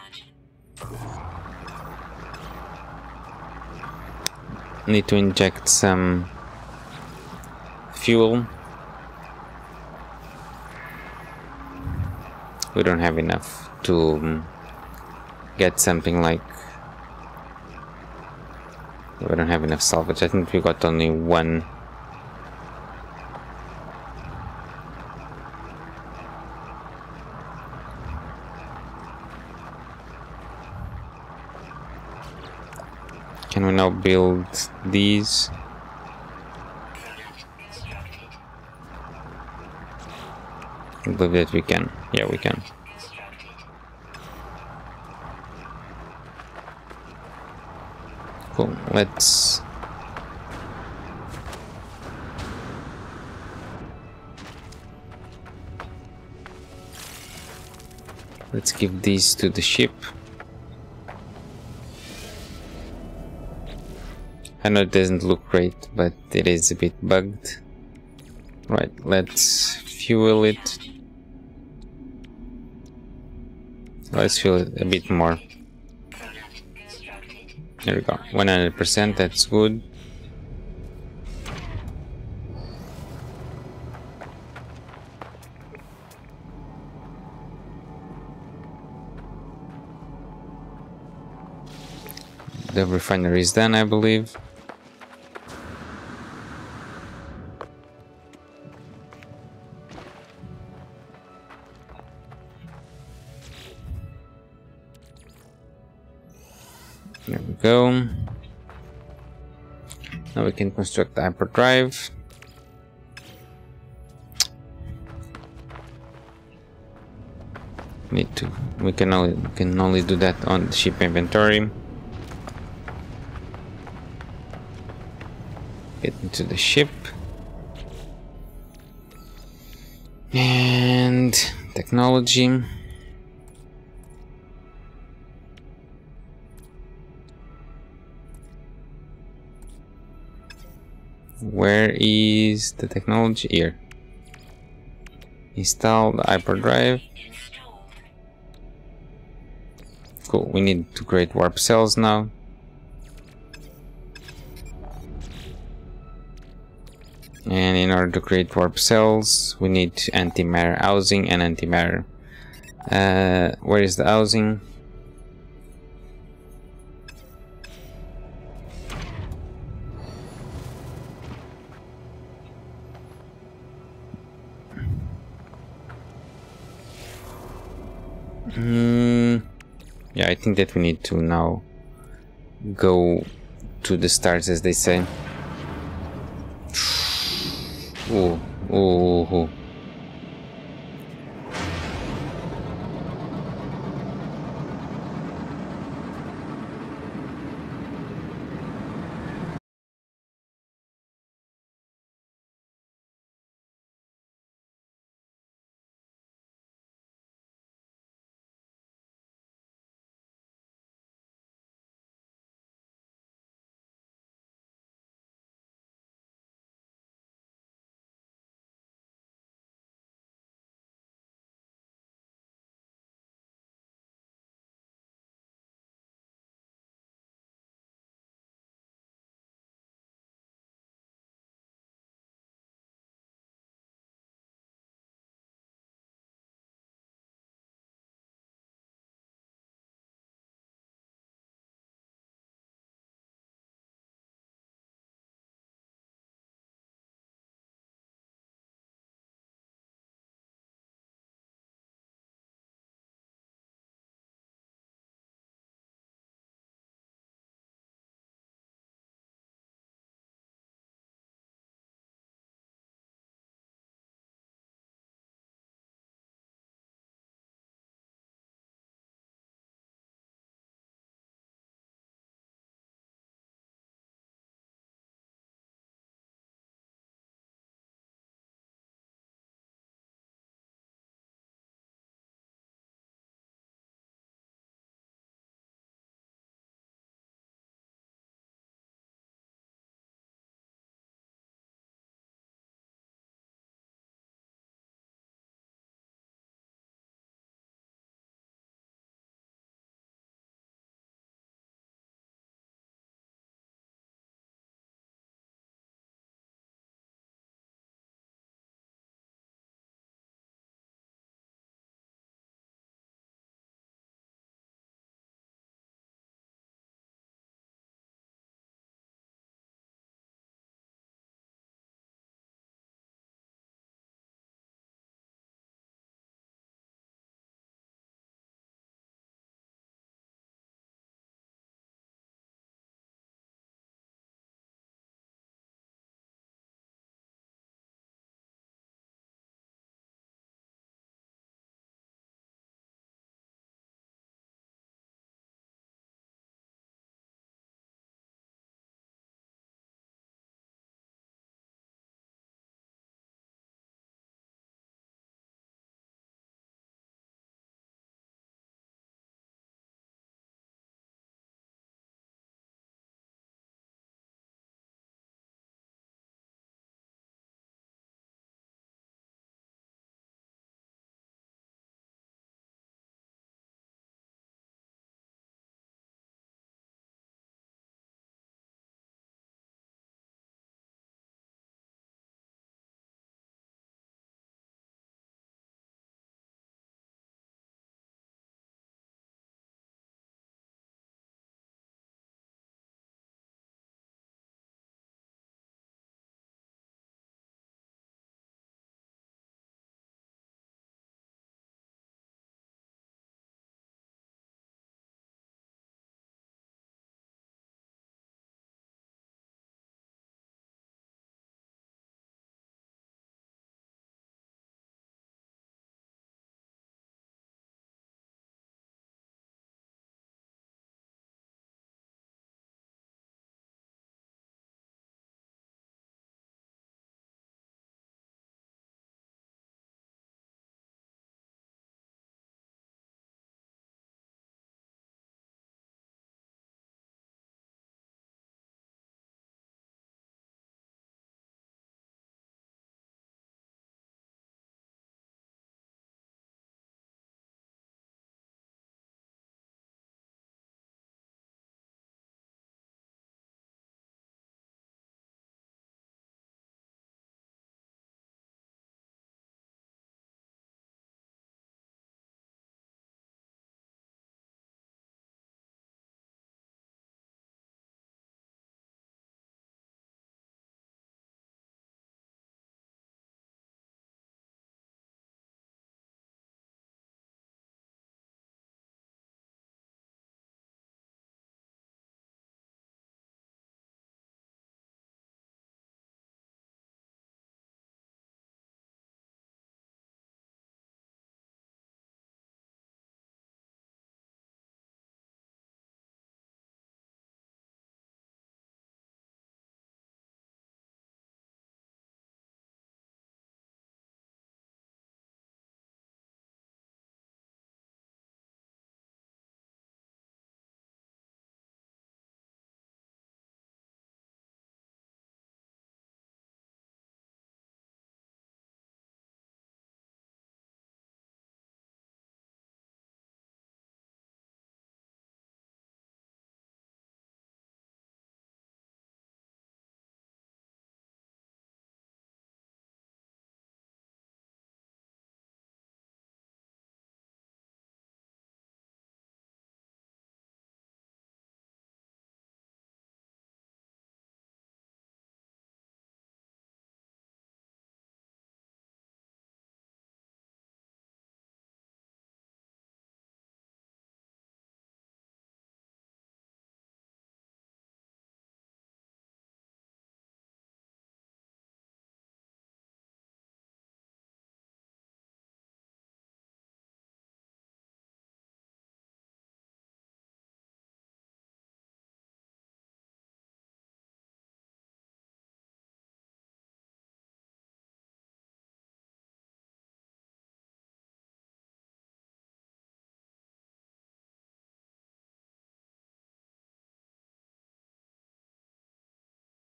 some fuel. We don't have enough to get something like, we don't have enough salvage. I think we got only one. Can we now build these? I believe that we can. Yeah, we can. Cool. Let's give these to the ship. I know it doesn't look great, but it is a bit bugged. Right, let's fuel it. Let's fuel it a bit more. There we go, 100%, that's good. The refinery is done, I believe. There we go. Now we can construct the hyperdrive. We can only do that on the ship inventory. Get into the ship. And technology. Where is the technology? Here. Install the hyperdrive. Cool, we need to create warp cells now. And in order to create warp cells, we need antimatter housing and antimatter. Where is the housing? Yeah, I think that we need to now go to the stars, as they say. Ooh, ooh, ooh.